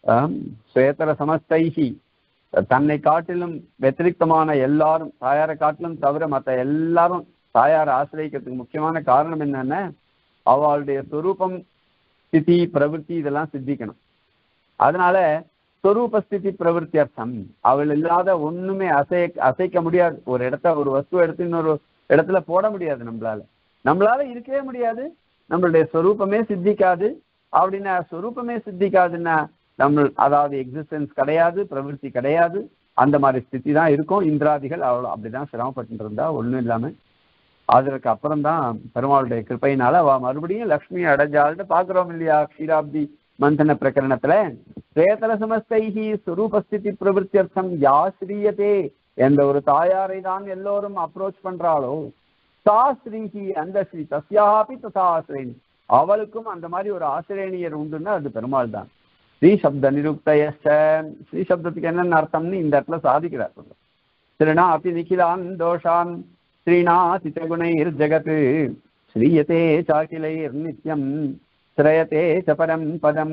ஸ்வேதர சமஸ்தைஹி, தன்னை காட்டிலும் வெத்திரிக்தமான எல்லாரும், தாயாரை காட்டிலும் தவிர மற்ற எல்லாரும் தாயாரை ஆசிரியக்கிறதுக்கு முக்கியமான காரணம் என்னன்னா அவளுடைய ஸ்வரூபம் ஸ்திதி பிரவೃத்தி இதெல்லாம் சித்திக்கணும். அதனால ஸ்வரூபஸ்திதி பிரவೃத்தி அர்த்தம், அவள் இல்லாத ஒண்ணுமே அசைக்க முடியாது. ஒரு ஒரு வஸ்து எடுத்து இன்னொரு இடத்துல போட முடியாது, நம்மளால இருக்கவே முடியாது. நம்மளுடைய ஸ்வரூபமே சித்திக்காது. அப்படின்னா ஸ்வரூபமே சித்திக்காதுன்னா அதாவது எக்ஸிஸ்டன்ஸ் கிடையாது, பிரவೃத்தி கிடையாது. அந்த மாதிரி ஸ்திதி தான் இருக்கும். இந்திராதிகள் அவ்வளோ அப்படிதான் சிரமப்பட்டு இருந்தா ஒண்ணும் இல்லாம. அதற்கு அப்புறம் தான் பெருமாளுடைய கிருப்பையினால அவ மறுபடியும் லக்ஷ்மி அடைஞ்சாள்னு பாக்குறோம் இல்லையா க்ஷீராப்தி மந்தன பிரகரணத்துல. ஸ்வேதர சமஸ்தைஹி ஸ்வரூபஸ்திதி பிரவೃத்தியர்த்தம் யாஸ்ரீயதே, எந்த ஒரு தாயாரை தான் எல்லோரும் அப்ரோச் பண்றாளோ சா ஸ்ரீஹி அந்த ஸ்ரீ தஸ்யாபி ததா ஆசிரியன், அவளுக்கும் அந்த மாதிரி ஒரு ஆசிரியனியர் உண்டுன்னா அது பெருமாள் தான். ஸ்ரீ சப்த நிருக்தயச்ச, ஸ்ரீ சப்தத்துக்கு என்னென்ன அர்த்தம்னு இந்த இடத்துல சாதிக்கிறார். திருணா அப்படி நிகிலான் தோஷான் ஸ்ரீநாதி குணைர் ஜெகத் ஸ்ரீயதே சாக்கிலைர் நித்யம் ஸ்ரயதே சபரம் பதம்.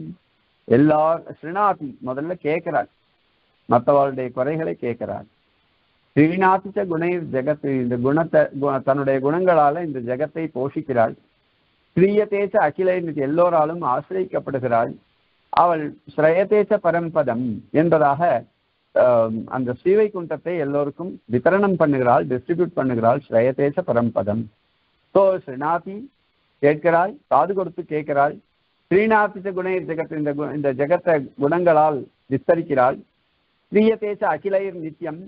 எல்லா ஸ்ரீநாதி முதல்ல கேட்கிறாள், மற்றவளுடைய குறைகளை கேட்கிறாள். ஸ்ரீநாதிச்ச குணைர் ஜெகத், இந்த குணத்தை தன்னுடைய குணங்களால இந்த ஜெகத்தை போஷிக்கிறாள். ஸ்ரீயதேச்ச அகிலைர் எல்லோராலும் ஆசிரியக்கப்படுகிறாள். அவள் ஸ்ரயதேச்ச பரம்பதம் என்பதாக அந்த ஸ்ரீவைகுண்டத்தை எல்லோருக்கும் வித்தரணம் பண்ணுகிறாள், டிஸ்ட்ரிபியூட் பண்ணுகிறாள். ஸ்ரயதேச்ச பரம்பதம். ஸோ ஸ்ரீநாதி கேட்கிறாள், காது கொடுத்து கேட்கிறாள். ஸ்ரீநாதிச்ச குணைர் ஜெகத், இந்த ஜெகத்தை குணங்களால் விஸ்தரிக்கிறாள். ஸ்ரீயதேச்ச அகிலைர் நித்தியம்,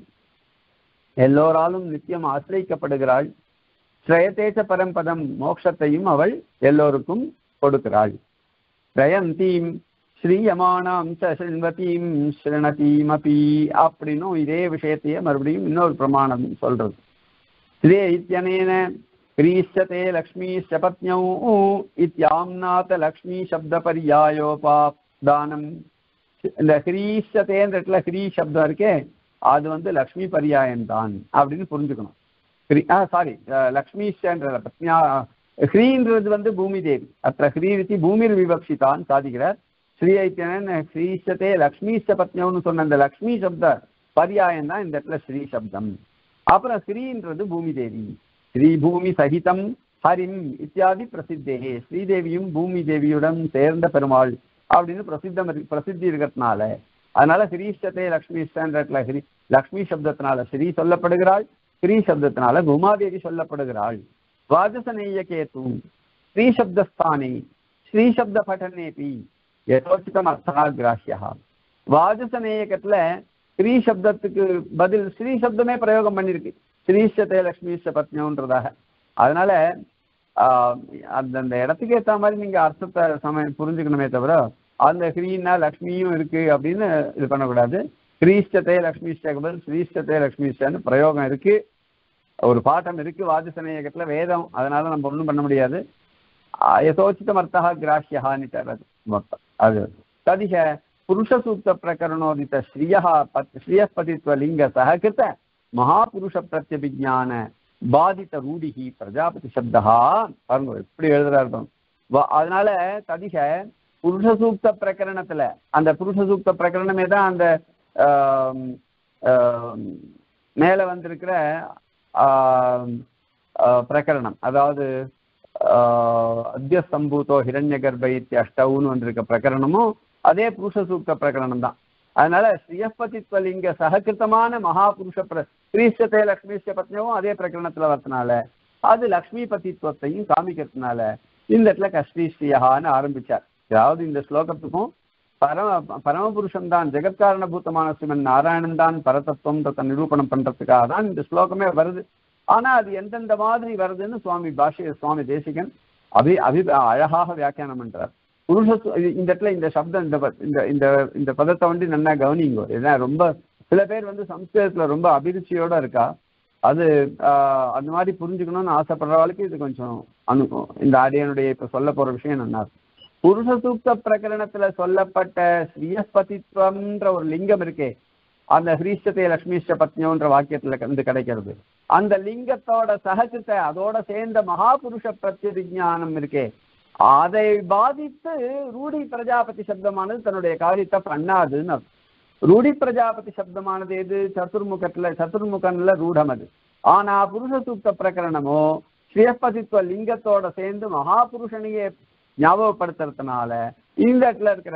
எல்லோராலும் நித்தியம் ஆசிரியக்கப்படுகிறாள். ஸ்ரயதேச்ச பரம்பதம், மோட்சத்தையும் அவள் எல்லோருக்கும் கொடுக்கிறாள். ஸ்ரயந்தீம் ஸ்ரீயமானாம் ஸ்ருண்வதீம் ஸ்ருணதீம் அபி அப்படின்னும் இதே விஷயத்தையே மறுபடியும் இன்னொரு பிரமாணம் சொல்றது. ஸ்ரீ இத்தியனேன கிரீஷ்யதே லக்ஷ்மீ பத்ஞௌ இத்யாம்நாத லக்ஷ்மி சப்த பர்யாயோபாதானம். இந்த கிரீஷ்யதேன்ற இடத்துல கிரீ சப்தம் இருக்கே அது லக்ஷ்மி பர்யாயம் தான் அப்படின்னு புரிஞ்சுக்கணும். சாரி, லக்ஷ்மீஷன்ற பத்னியா ஸ்ரீன்றது வந்து பூமி தேவி. அத்த ஸ்ரீரித்தி பூமிர் விவக்ஷிதான்னு சாதிக்கிறார். ஸ்ரீ ஐத்தியன் ஸ்ரீஷத்தே லக்ஷ்மீஷ பத்னியம்னு சொன்ன அந்த லக்ஷ்மி சப்த பரியாயம் தான் இந்த இடத்துல ஸ்ரீ சப்தம். அப்புறம் ஸ்ரீன்றது பூமி தேவி. ஸ்ரீ பூமி சகிதம் ஹரிம் இத்தியாதி பிரசித்தே. ஸ்ரீதேவியும் பூமி தேவியுடன் சேர்ந்த பெருமாள் அப்படின்னு பிரசித்தி இருக்கிறதுனால அதனால ஸ்ரீஷத்தே லக்ஷ்மிஷ்டன்ற லக்ஷ்மி சப்தத்தினால ஸ்ரீ சொல்லப்படுகிறாள், ஸ்ரீ சப்தத்தினால பூமாதேவி சொல்லப்படுகிறாள். வாஜசநேயகேது ஸ்ரீசப்தஸ்தானே ஸ்ரீசப்த பட்டனேபி யதோச்சிதம் அர்த்தா கிராஹ்யா. வாஜசநேயகத்துல ஸ்ரீ சப்தத்துக்கு பதில் ஸ்ரீ சப்தமே பிரயோகம் பண்ணிருக்கு, ஸ்ரீஷத்தே லக்ஷ்மிஷ பத்னியன்றதாக. அதனால அந்த இடத்துக்கு ஏற்ற மாதிரி நீங்க அர்த்தத்தை புரிஞ்சுக்கணுமே தவிர அந்த ஸ்ரீனா லக்ஷ்மியும் இருக்கு அப்படின்னு இது பண்ணக்கூடாது. ஸ்ரீஷ்டத்தை லக்ஷ்மிஷ்டகபல் ஸ்ரீஷ்டத்தை லக்ஷ்மிஷ்டன்னு பிரயோகம் இருக்கு, ஒரு பாட்டம் இருக்கு வாஜசநேயகத்துல வேதம். அதனால நம்ம ஒன்றும் பண்ண முடியாது. யதோச்சிதம் அர்த்தா கிராஹ்யான்னு மொத்தம் அது. ததிக புருஷ சூக்த பிரகரணோதித ஸ்ரீயப்பதித்வ லிங்க சககிருத மகாபுருஷ பிரத்யபிஜான பாதித்த ரூடிகி பிரஜாபதி சப்தா. பாருங்க எப்படி எழுதுறாரு. அதனால ததிக புருஷ சூக்த பிரகரணத்துல அந்த புருஷ சூக்த பிரகரணமே தான் அந்த மேல வந்திருக்கிற பிரகரணம். அதாவது அத்தியஸ்தம்பூதோ ஹிரண்ய கர்ப்ப அஷ்டவுன்னு வந்திருக்க பிரகரணமும் அதே புருஷ சூக்த பிரகரணம் தான். அதனால ஸ்ரீயப்பதித்வலிங்க சககிருத்தமான மகாபுருஷ ஸ்ரீஷத்தை லக்ஷ்மிஷ பத்னியும் அதே பிரகரணத்துல வரதுனால அது லக்ஷ்மி பதித்வத்தையும் காமிக்கிறதுனால இந்த இடத்துல கஸ்ரீஸ்ரீயான்னு ஆரம்பிச்சார். அதாவது இந்த ஸ்லோகத்துக்கும் பரமபுருஷன் தான் ஜெகத்காரண பூத்தமான சிவன் நாராயணன் தான் பரதத்துவம் நிரூபணம் பண்றதுக்காக தான் இந்த ஸ்லோகமே வருது. ஆனா அது எந்தெந்த மாதிரி வருதுன்னு சுவாமி தேசிகன் அழகாக வியாக்கியானம் பண்றார். புருஷ இந்த இடத்துல இந்த சப்தம் இந்த பதத்தை வந்து நல்லா கவனிங்கோ. ஏன்னா ரொம்ப சில பேர் வந்து சம்ஸ்கிருதத்துல ரொம்ப அபிருச்சியோட இருக்கா. அது அந்த மாதிரி புரிஞ்சுக்கணும்னு ஆசைப்படுறவளுக்கு இது கொஞ்சம் இந்த ஆடியனுடைய இப்ப சொல்ல போற விஷயம் நல்லா இருக்கும். புருஷ சூக்த பிரகரணத்துல சொல்லப்பட்ட ஸ்ரீயஸ்பதித்வம்ன்ற ஒரு லிங்கம் இருக்கே, அந்த ஸ்ரீஷ்டத்தை லக்ஷ்மிஷ்ட பத்னியோன்ற வாக்கியத்துல வந்து கிடைக்கிறது. அந்த லிங்கத்தோட சககிருத்த அதோட சேர்ந்த மகாபுருஷ பிரத்யபிஜானம் இருக்கே, அதை பாதித்து ரூடி பிரஜாபதி சப்தமானது தன்னுடைய காரியத்தை பண்ணாதுன்னு அர்த்தம். ரூடி பிரஜாபதி சப்தமானது எது? சதுர்முகன்ல ரூடம் அது. ஆனா புருஷ சூக்த பிரகரணமோ ஸ்ரீயஸ்பதித்வ லிங்கத்தோட சேர்ந்து மகாபுருஷனையே ஞாபகப்படுத்துறதுனால இந்த இடத்துல இருக்கிற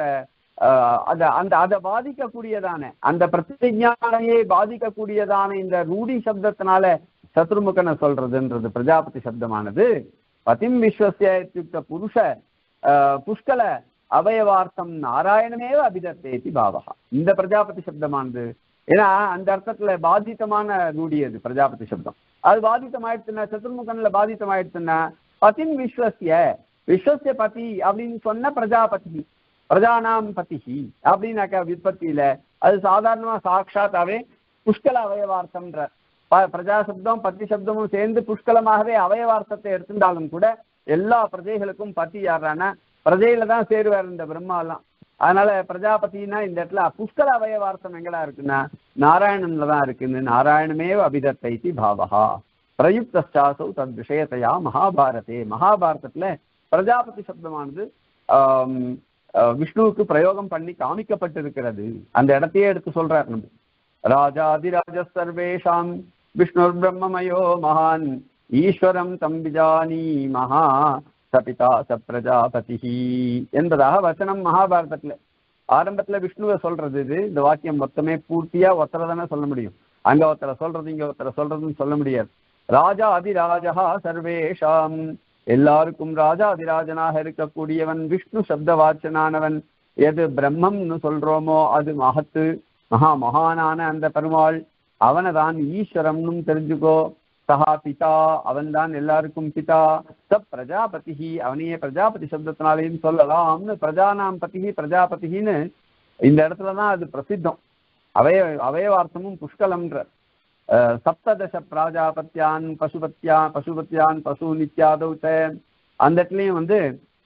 அதை பாதிக்கக்கூடியதான அந்த பிரதிஞானையே பாதிக்கக்கூடியதான இந்த ரூடி சப்தத்தினால சத்ருமுகனை சொல்றதுன்றது பிரஜாபதி சப்தமானது பதிம் விஸ்வசிய இத்யுக்த புருஷ புஷ்கல அவயவார்த்தம் நாராயணமேவ அபிதத்தேதி பாவகா. இந்த பிரஜாபதி சப்தமானது ஏன்னா அந்த அர்த்தத்துல பாதித்தமான ரூடி அது பிரஜாபதி சப்தம். அது பாதித்தம் ஆயிடுச்சுன்னா சத்ருமுகன்ல பாதித்தம் ஆயிடுச்சுன்னா பதிம் விஸ்வசிய பதி அப்படின்னு சொன்ன பிரஜாபதி பிரஜானாம் பதிஹி அப்படின்னாக்கா விற்பத்தியில அது சாதாரணமா சாட்சாத்தாவே புஷ்கல அவயவார்த்தம்ன்ற பிரஜா சப்தம் பத்தி சப்தமும் சேர்ந்து புஷ்கலமாகவே அவயவார்த்தத்தை எடுத்துட்டாலும் கூட எல்லா பிரஜைகளுக்கும் பத்தி யாரானா பிரஜையில தான் சேருவார் இந்த பிரம்மாலாம். அதனால பிரஜாபதினா இந்த இடத்துல புஷ்கல அவயவார்த்தம் எங்கடா இருக்குன்னா நாராயணன்ல தான் இருக்குன்னு நாராயணமேவ அபிதத்தைதி பாவகா பிரயுக்தாசௌ தத் விஷயத்தையா மகாபாரதே. மகாபாரதத்துல பிரஜாபதி சப்தமானது விஷ்ணுவுக்கு பிரயோகம் பண்ணி காமிக்கப்பட்டிருக்கிறது. அந்த இடத்தையே எடுத்து சொல்றார். நம்ம ராஜாதிராஜ சர்வேஷாம் விஷ்ணுர் பிரம்மமயோ மகான் ஈஸ்வரம் தம்பிஜானி மகா சபிதா ச பிரஜாபதி என்பதாக வசனம் மகாபாரதத்துல. ஆரம்பத்துல விஷ்ணுவை சொல்றது இது. இந்த வாக்கியம் மொத்தமே பூர்த்தியா ஒத்தரதானே சொல்ல முடியும். அங்க ஒருத்தரை சொல்றது இங்க ஒருத்தரை சொல்றதுன்னு சொல்ல முடியாது. ராஜா அதிராஜா சர்வேஷாம் எல்லாருக்கும் ராஜா அதிராஜனாக இருக்கக்கூடியவன் விஷ்ணு சப்தவாச்சனானவன். எது பிரம்மம்னு சொல்றோமோ அது மகத்து மகானான அந்த பெருமாள். அவனை தான் ஈஸ்வரம்னு தெரிஞ்சுக்கோ. சஹா பிதா அவன் தான் எல்லாருக்கும் பிதா. சப் பிரஜாபதி அவனையே பிரஜாபதி சப்தத்தினாலேயும் சொல்லலாம்னு பிரஜானாம் பதி பிரஜாபதின்னு இந்த இடத்துலதான் அது பிரசித்தம். அவயவார்த்தமும் புஷ்கலம்ன்ற சப்ததச பிராஜாபத்தியான் பசுபத்தியான் பசு நித்யாதௌச்ச அந்த இடத்துலையும் வந்து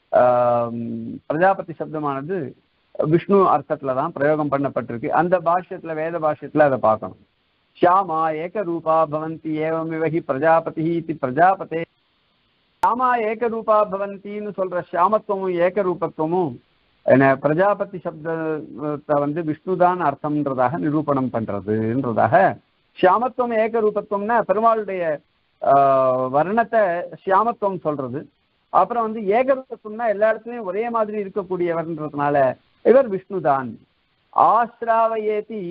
பிரஜாபதி சப்தமானது விஷ்ணு அர்த்தத்துலதான் பிரயோகம் பண்ணப்பட்டிருக்கு. அந்த பாஷ்யத்துல வேத பாஷ்யத்துல அதை பார்க்கணும். ஷியாமா ஏக ரூபா பவந்தி ஏவம் இவகி பிரஜாபதி பிரஜாபதே ஷியாமா ஏகரூபா பவந்தின்னு சொல்ற ஷியாமத்துவமும் ஏகரூபத்துவமும் என்ன பிரஜாபதி சப்தத்தை வந்து விஷ்ணுதான் அர்த்தம்ன்றதாக நிரூபணம் பண்றதுன்றதாக ஷியாமத்துவம் ஏகரூபத்துவம்னா பெருமாளுடைய வர்ணத்தை ஷியாமத்துவம் சொல்றது. அப்புறம் வந்து ஏகரூபத்துவம்னா எல்லா இடத்துலயும் ஒரே மாதிரி இருக்கக்கூடியவர்ன்றதுனால இவர் விஷ்ணுதான். ஆஸ்ராவயேதி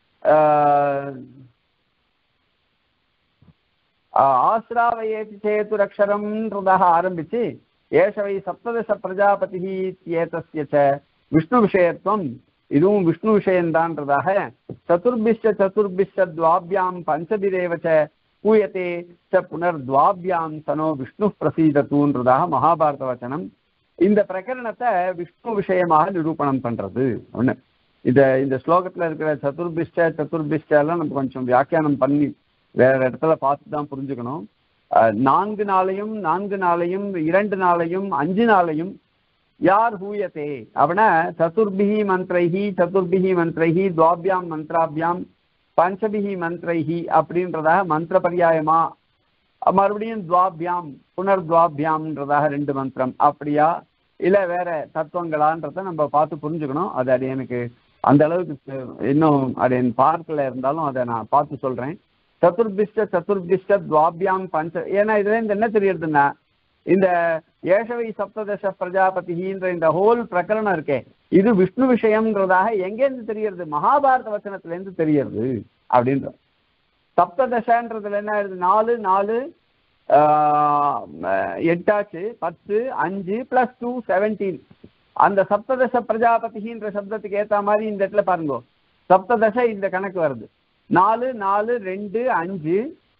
ஆஸ்ராவயேதி சேதுரக்ஷரம்ன்றதாக ஆரம்பிச்சு ஏஷவை சப்ததச பிரஜாபதி ஏதஸ்ய விஷ்ணு விஷயத்துவம் இதுவும் விஷ்ணு விஷயம்தான்றதாக சதுர்பிஷ்ட துவாபியாம் பஞ்சபிரேவச்ச பூயத்தே ச புனர்துவாபியாம் சனோ விஷ்ணு பிரசீதத்துன்றதாக மகாபாரத வச்சனம். இந்த பிரகரணத்தை விஷ்ணு விஷயமாக நிரூபணம் பண்றது ஒண்ணு. இந்த ஸ்லோகத்துல இருக்கிற சதுர்பிஷ்டெல்லாம் நம்ம கொஞ்சம் வியாக்கியானம் பண்ணி வேற இடத்துல பார்த்து தான் புரிஞ்சுக்கணும். 4 நாளையும் 2 நாளையும் 5 நாளையும் யார் ஹூயத்தே அப்படின்னா சதுர்பிஹி மந்திரைஹி துவாபியாம் மந்திராபியாம் பஞ்சபிஹி மந்திரைஹி அப்படின்றதாக மந்திர பரியாயமா, மறுபடியும் துவாபியாம் புனர்துவாபியாம்ன்றதாக 2 மந்திரம் அப்படியா இல்ல வேற தத்துவங்களான்றத நம்ம பார்த்து புரிஞ்சுக்கணும். அது எனக்கு அந்த அளவுக்கு இன்னும் அது என் பார்க்கல இருந்தாலும் அதை நான் பார்த்து சொல்றேன். சதுர்பிஷ்ட துவாபியாம் பஞ்ச ஏன்னா இதுல இருந்து என்ன தெரியுதுன்னா இந்த ஏஷவை சப்ததச பிரஜாபதின்ற இந்த ஹோல் பிரகரணம் இருக்கே இது விஷ்ணு விஷயம்ன்றதாக எங்கேருந்து தெரியறது? மகாபாரத வச்சனத்துல இருந்து தெரியறது அப்படின்ற. சப்ததசன்றதுல என்ன ஆயிடுது? 4 4 8 10 5 + 2 17. அந்த சப்ததச பிரஜாபதின்ற சப்தத்துக்கு ஏத்த மாதிரி இந்த இடத்துல பாருங்க சப்ததச இந்த கணக்கு வருது. 4 4 2 5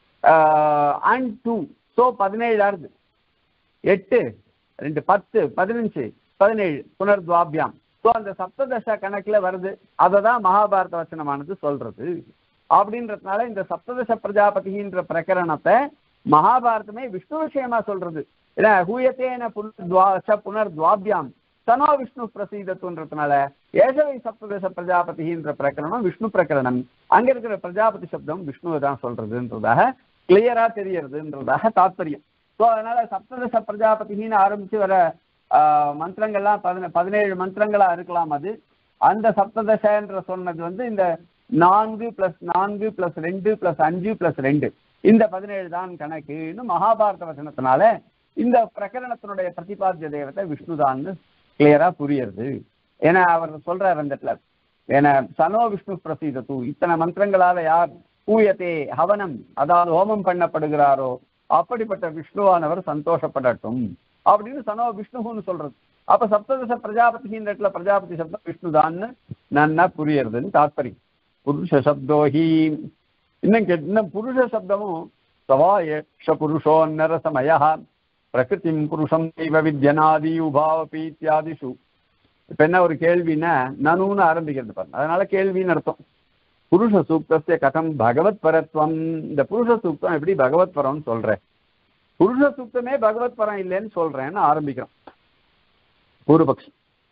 and 2 ஸோ 17 ஆகுது. 8 2 10 15 17 புனர்துவாபியாம். ஸோ அந்த சப்ததச கணக்குல வருது. அதை தான் மகாபாரத வச்சனமானது சொல்றது. அப்படின்றதுனால இந்த சப்ததச பிரஜாபதின்ற பிரகரணத்தை மகாபாரதமே விஷ்ணு விஷயமா சொல்றது. ஏன்னா ஹூயத்தேன புனர்துவாபியாம் சனோ விஷ்ணு பிரசீதத்துன்றதுனால ஏஷவை சப்ததச பிரஜாபதின்ற பிரகரணம் விஷ்ணு பிரகரணம். அங்க இருக்கிற பிரஜாபதி சப்தம் விஷ்ணுவை தான் சொல்றதுன்றதாக கிளியரா தெரியறதுன்றதாக தாத்பரியம். ஸோ அதனால சப்ததச பிரஜாபதின்னு ஆரம்பிச்சு வர மந்திரங்கள்லாம் 17 மந்திரங்களா இருக்கலாம். அது அந்த சப்ததசன்ற சொன்னது வந்து இந்த 4 + 4 + 2 + 5 + 2 இந்த 17 தான் கணக்குன்னு மகாபாரத வசனத்தினால இந்த பிரகரணத்தினுடைய பிரதிபாத்திய தேவத்தை விஷ்ணுதான்னு கிளியரா புரியுது. ஏன்னா அவர் சொல்றாரு அந்த இடத்துல ஏன்னா சனோ விஷ்ணு பிரசீதத்து இத்தனை மந்திரங்களால யார் பூயத்தே ஹவனம் அதாவது ஹோமம் பண்ணப்படுகிறாரோ அப்படிப்பட்ட விஷ்ணுவானவர் சந்தோஷப்படட்டும் அப்படின்னு சனோ விஷ்ணுன்னு சொல்றது. அப்ப சப்ததச பிரஜாபதின்ற இடத்துல பிரஜாபதி சப்தம் விஷ்ணுதான்னு நன்னா புரியறதுன்னு தாத்பரியம். புருஷ சப்தோஹி இன்னும் புருஷ சப்தமும் சவாயேஷ புருஷோ நரசமய பிரகிருதிம் புருஷம் தெய்வ வித்யனாதி உபாவபி இத்தியாதிஷு. இப்ப என்ன ஒரு கேள்வின்னா நனுன்னு ஆரம்பிக்கிறது பாருங்க. அதனால கேள்வின்னு அர்த்தம். புருஷ சூக்தஸ்ய கதம் பகவத் பரத்வம். இந்த புருஷ சூக்தம் எப்படி பகவத் பரம்னு சொல்றேன்? புருஷ சூக்தமே பகவத் பரம் இல்லைன்னு சொல்றேன்னு ஆரம்பிக்கிறோம் பூர்வபக்ஷி.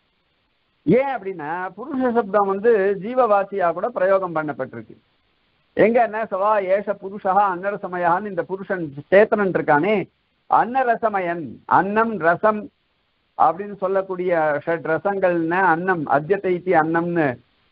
ஏன் அப்படின்னா புருஷ சப்தம் வந்து ஜீவவாசியா கூட பிரயோகம் பண்ணப்பட்டிருக்கு. எங்க என்ன சவா ஏஷ புருஷா அன்னரசமயான்னு இந்த புருஷன் சேத்தனன் இருக்கானே அன்னரசமயன் அன்னம் ரசம் அப்படின்னு சொல்லக்கூடிய ஷட் ரசங்கள்னு அன்னம் அத்தியத்தைத்தி அன்னம்னு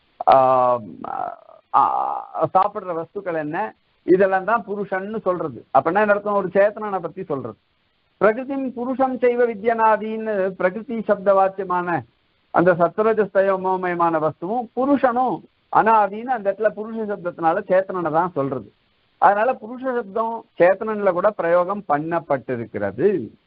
சாப்பிடுற வஸ்துக்கள் என்ன இதெல்லாம் தான் புருஷன்னு சொல்றது. அப்படின்னா அர்த்தம் ஒரு சேத்தனனை பத்தி சொல்றது. பிரகிருதி புருஷம் செய்வ வித்யனாதின்னு பிரகிருதி சப்த வாச்சியமான அந்த சத்வரஜஸ்தயோமயமான வஸ்துவும் புருஷனும் அனாதின்னு அந்த இடத்துல புருஷ சப்தத்தினால சேத்தனனை தான் சொல்றது. அதனால புருஷ சப்தம் சேத்தனன்ல கூட பிரயோகம் பண்ணப்பட்டிருக்கிறது.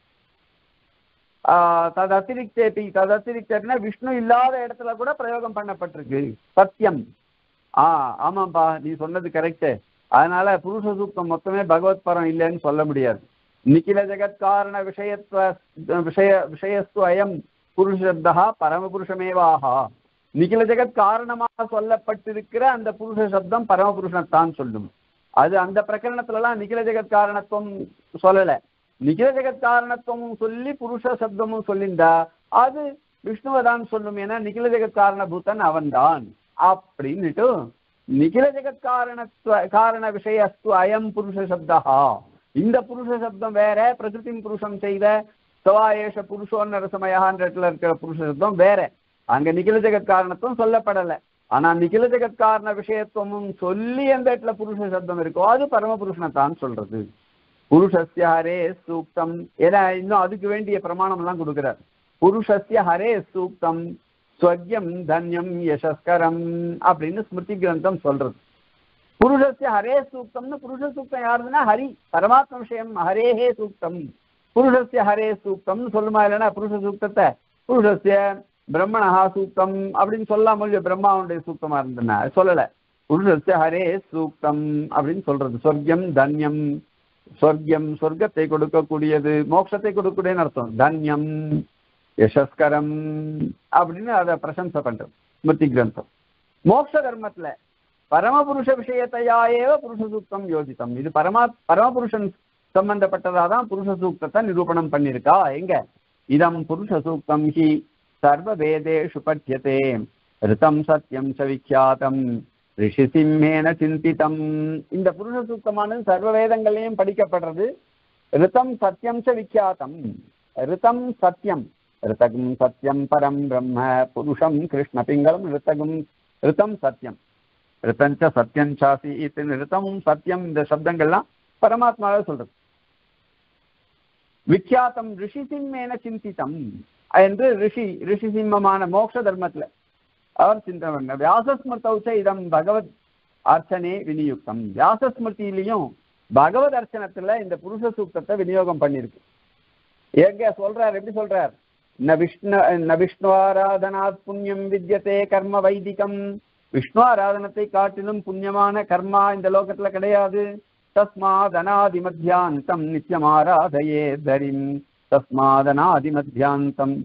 ததத்திரிக்தேபின்னா விஷ்ணு இல்லாத இடத்துல கூட பிரயோகம் பண்ணப்பட்டிருக்கு. சத்தியம். ஆமாம்பா நீ சொன்னது கரெக்டு. அதனால புருஷ சூக்தம் மொத்தமே பகவத் பரம் இல்லைன்னு சொல்ல முடியாது. நிகில ஜெகத்காரண விஷயஸ்து அயம் புருஷ சப்தா பரமபுருஷமேவாஹா. நிகில ஜெகத் காரணமாக சொல்லப்பட்டிருக்கிற அந்த புருஷ சப்தம் பரமபுருஷனைத்தான் சொல்லும். அது அந்த பிரகரணத்துலலாம் நிகில ஜெகத் காரணத்துவம் சொல்லல. நிகில ஜெகத் காரணத்துவமும் சொல்லி புருஷ சப்தமும் சொல்லிண்டா அது விஷ்ணுவை தான் சொல்லும். ஏன்னா நிகில ஜெகத் காரணபூதன் அவன் தான் அப்படின்னுட்டு நிகில ஜெகத் காரண விஷயஸ்து அயம் புருஷ சப்தா இந்த புருஷ சப்தம் வேற, பிரகிருதி புருஷம் செய்த சவாயேஷ புருஷோன்ன ரசமயான்ற இடத்துல இருக்கிற புருஷ சப்தம் வேற. அங்க நிகில ஜெகத் காரணத்துவம் சொல்லப்படலை. ஆனா நிகில ஜெகத் காரண விஷயத்துவமும் சொல்லி எந்த இடத்துல புருஷ சப்தம் இருக்கோ அது பரமபுருஷனைத்தான் சொல்றது. புருஷஸ்ய ஹரே சூக்தம், ஏன்னா இன்னும் அதுக்கு வேண்டிய பிரமாணம் எல்லாம் கொடுக்கிறார். புருஷஸ்ய ஹரே சூக்தம் ஸ்வர்யம் தன்யம் யசஸ்கரம் அப்படின்னு ஸ்மிருதி கிரந்தம் சொல்றது. புருஷஸ்ய ஹரே சூக்தம்னு, புருஷ சூக்தம் யாருன்னா ஹரி பரமாத்ம விஷயம். ஹரேஹே சூக்தம் புருஷஸ்ய ஹரே சூக்தம்னு சொல்லுமா? இல்லைன்னா புருஷ சூக்தத்தை புருஷஸ்ய பிரம்மணஹா சூக்தம் அப்படின்னு சொல்லாம பிரம்மாவுடைய சூக்தமா இருந்ததுன்னா சொல்லல. புருஷஸ்ய ஹரே சூக்தம் அப்படின்னு சொல்றது. சொர்க்கம் தன்யம், சொர்க்கம் சொர்க்கத்தை கொடுக்கக்கூடியது, மோட்சத்தை கொடுக்கக்கூடியன்னு அர்த்தம். தன்யம் யசஸ்கரம் அப்படின்னு அதை பிரசம்சை பண்றது ஸ்மிருதி கிரந்தம். மோட்ச கர்மத்துல பரமபுருஷ விஷயத்தையாயேவ புருஷ சூக்தம் யோசித்தம். இது பரமபுருஷன் சம்பந்தப்பட்டதாதான் புருஷ சூக்தத்தை நிரூபணம் பண்ணிருக்கா. எங்க இதம் புருஷ சூக்தம் ஹி சர்வ வேதேஷு பட்யதே ரிதம் சத்யம் ச விக்யாதம் ரிஷி சிம்மேன சிந்திதம். இந்த புருஷ சூக்தமானது சர்வ வேதங்களையும் படிக்கப்படுறது. ரிதம் சத்யம் ச விக்யாதம். ரிதம் சத்யம், ரிதகம் சத்யம் பரம் பிரம்ம புருஷம் கிருஷ்ண பிங்களம் ரிதகம் ரிதம் சத்யம் ரிதஞ்ச சத்யம் சாசி ரிதம் சத்யம் இந்த சப்தங்கள்லாம் பரமாத்மாவை சொல்றது. விக்யாத்தம் ரிஷி சிம்மேன சிந்திதம் என்று ரிஷி சிம்மமான மோட்ச தர்மத்துல அவர் சிந்தனை. வியாசஸ்மிருதௌச்ச இதம் பகவத் அர்ச்சனே விநியுக்தம். வியாசஸ்மிருதியிலையும் பகவத் அர்ச்சனத்துல இந்த புருஷ சூக்தத்தை விநியோகம் பண்ணிருக்கு. எங்க சொல்றார், எப்படி சொல்றார்? ந விஷ்ணுவாராதனாத் புண்ணியம் வித்யதே கர்ம வைதிகம். விஷ்ணு ஆராதனத்தை காட்டிலும் புண்ணியமான கர்மா இந்த லோகத்துல கிடையாது. தஸ்மாத் அநாதிமத்யாந்தம் நித்தியம் ஆராதயே தரிம். தஸ்மாத் அநாதிமத்யாந்தம்,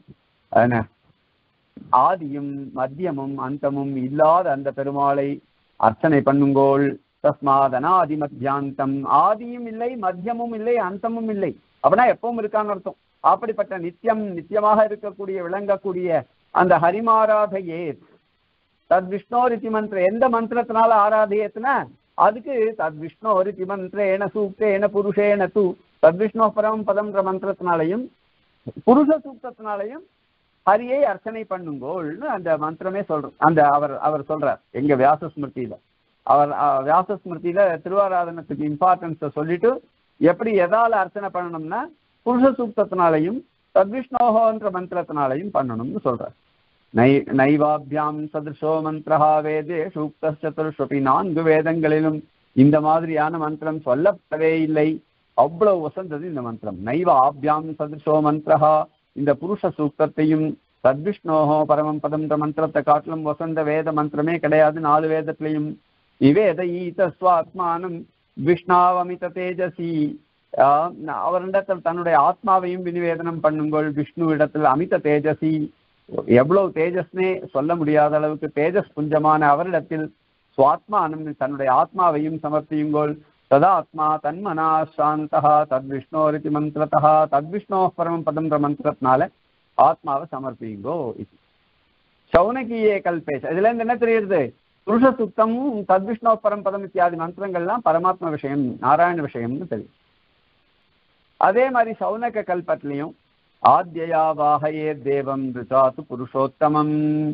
ஆதியும் மத்தியமும் அந்தமும் இல்லாத அந்த பெருமாளை அர்ச்சனை பண்ணுங்கோள். தஸ்மாத் அநாதிமத்யாந்தம், ஆதியும் இல்லை மத்தியமும் இல்லை அந்தமும் இல்லை, அப்படின்னா எப்பவும் இருக்கான்னு அர்த்தம். அப்படிப்பட்ட நித்தியம் நித்தியமாக இருக்கக்கூடிய விளங்கக்கூடிய அந்த ஹரிமாராதையே தத் விஷ்ணோரிதி மந்திர, எந்த மந்திரத்தினால ஆராதயத்துனா அதுக்கு தத் விஷ்ணோரிதி மந்திரேன சூக்தேன புருஷேன தூ தத் விஷ்ணோ பரம் பதம்ன்ற மந்திரத்தினாலையும் புருஷ சூக்தத்தினாலையும் ஹரியை அர்ச்சனை பண்ணுங்கோள்னு அந்த மந்திரமே சொல்றோம். அந்த அவர் சொல்றார் எங்க வியாசஸ்மிருதியில. அவர் வியாசஸ்மிருதியில திருவாராதனத்துக்கு இம்பார்ட்டன்ஸை சொல்லிட்டு எப்படி எதால அர்ச்சனை பண்ணணும்னா புருஷ சூக்தத்தினாலையும் தத்விஷ்ணோன்ற மந்திரத்தினாலையும் பண்ணணும்னு சொல்றார். நைவாபியாம் சதுர்ஷோ மந்திரஹா வேதே சூக்த சதுர்ஷபி, 4 வேதங்களிலும் இந்த மாதிரியான மந்திரம் சொல்லப்படவே இல்லை. அவ்வளவு வசந்தது இந்த மந்திரம். நைவ ஆபியாம் சதுர்ஷோ மந்திரஹா, இந்த புருஷ சூக்தத்தையும் தத்விஷ்ணோஹோ பரமம் பதம்ன்ற மந்திரத்தை காட்டிலும் வசந்த வேத மந்திரமே கிடையாது 4 வேதத்திலையும். நிவேத ஈத ஸ்வாத்மானம் விஷ்ணாவமித தேஜசி, அவரிடத்தில் தன்னுடைய ஆத்மாவையும் விநிவேதனம் பண்ணுங்கள். விஷ்ணு இடத்தில் அமித தேஜசி, எவ்வளவு தேஜஸ்னே சொல்ல முடியாத அளவுக்கு தேஜஸ் புஞ்சமான அவரிடத்தில் சுவாத்மானம் தன்னுடைய ஆத்மாவையும் சமர்ப்பியுங்கோள். ததாத்மா தன்மனா சாந்தா தத்விஷ்ணோரிதி மந்திரத்தா, தத்விஷ்ணோ பரமம் பதம்ன்ற மந்திரத்தினால ஆத்மாவை சமர்ப்பியுங்கோ. சௌனகியே கல்பேஷ், இதுல இருந்து என்ன தெரியுது? புருஷ சுத்தமும் தத்விஷ்ணோ பரம் பதம் இத்தியாதி மந்திரங்கள்லாம் பரமாத்மா விஷயம், நாராயண விஷயம்னு தெரியும். அதே மாதிரி சௌனக கல்பத்திலையும் ஆத்யா வாஹயே தேவம் ருச்சாத்து புருஷோத்தமம்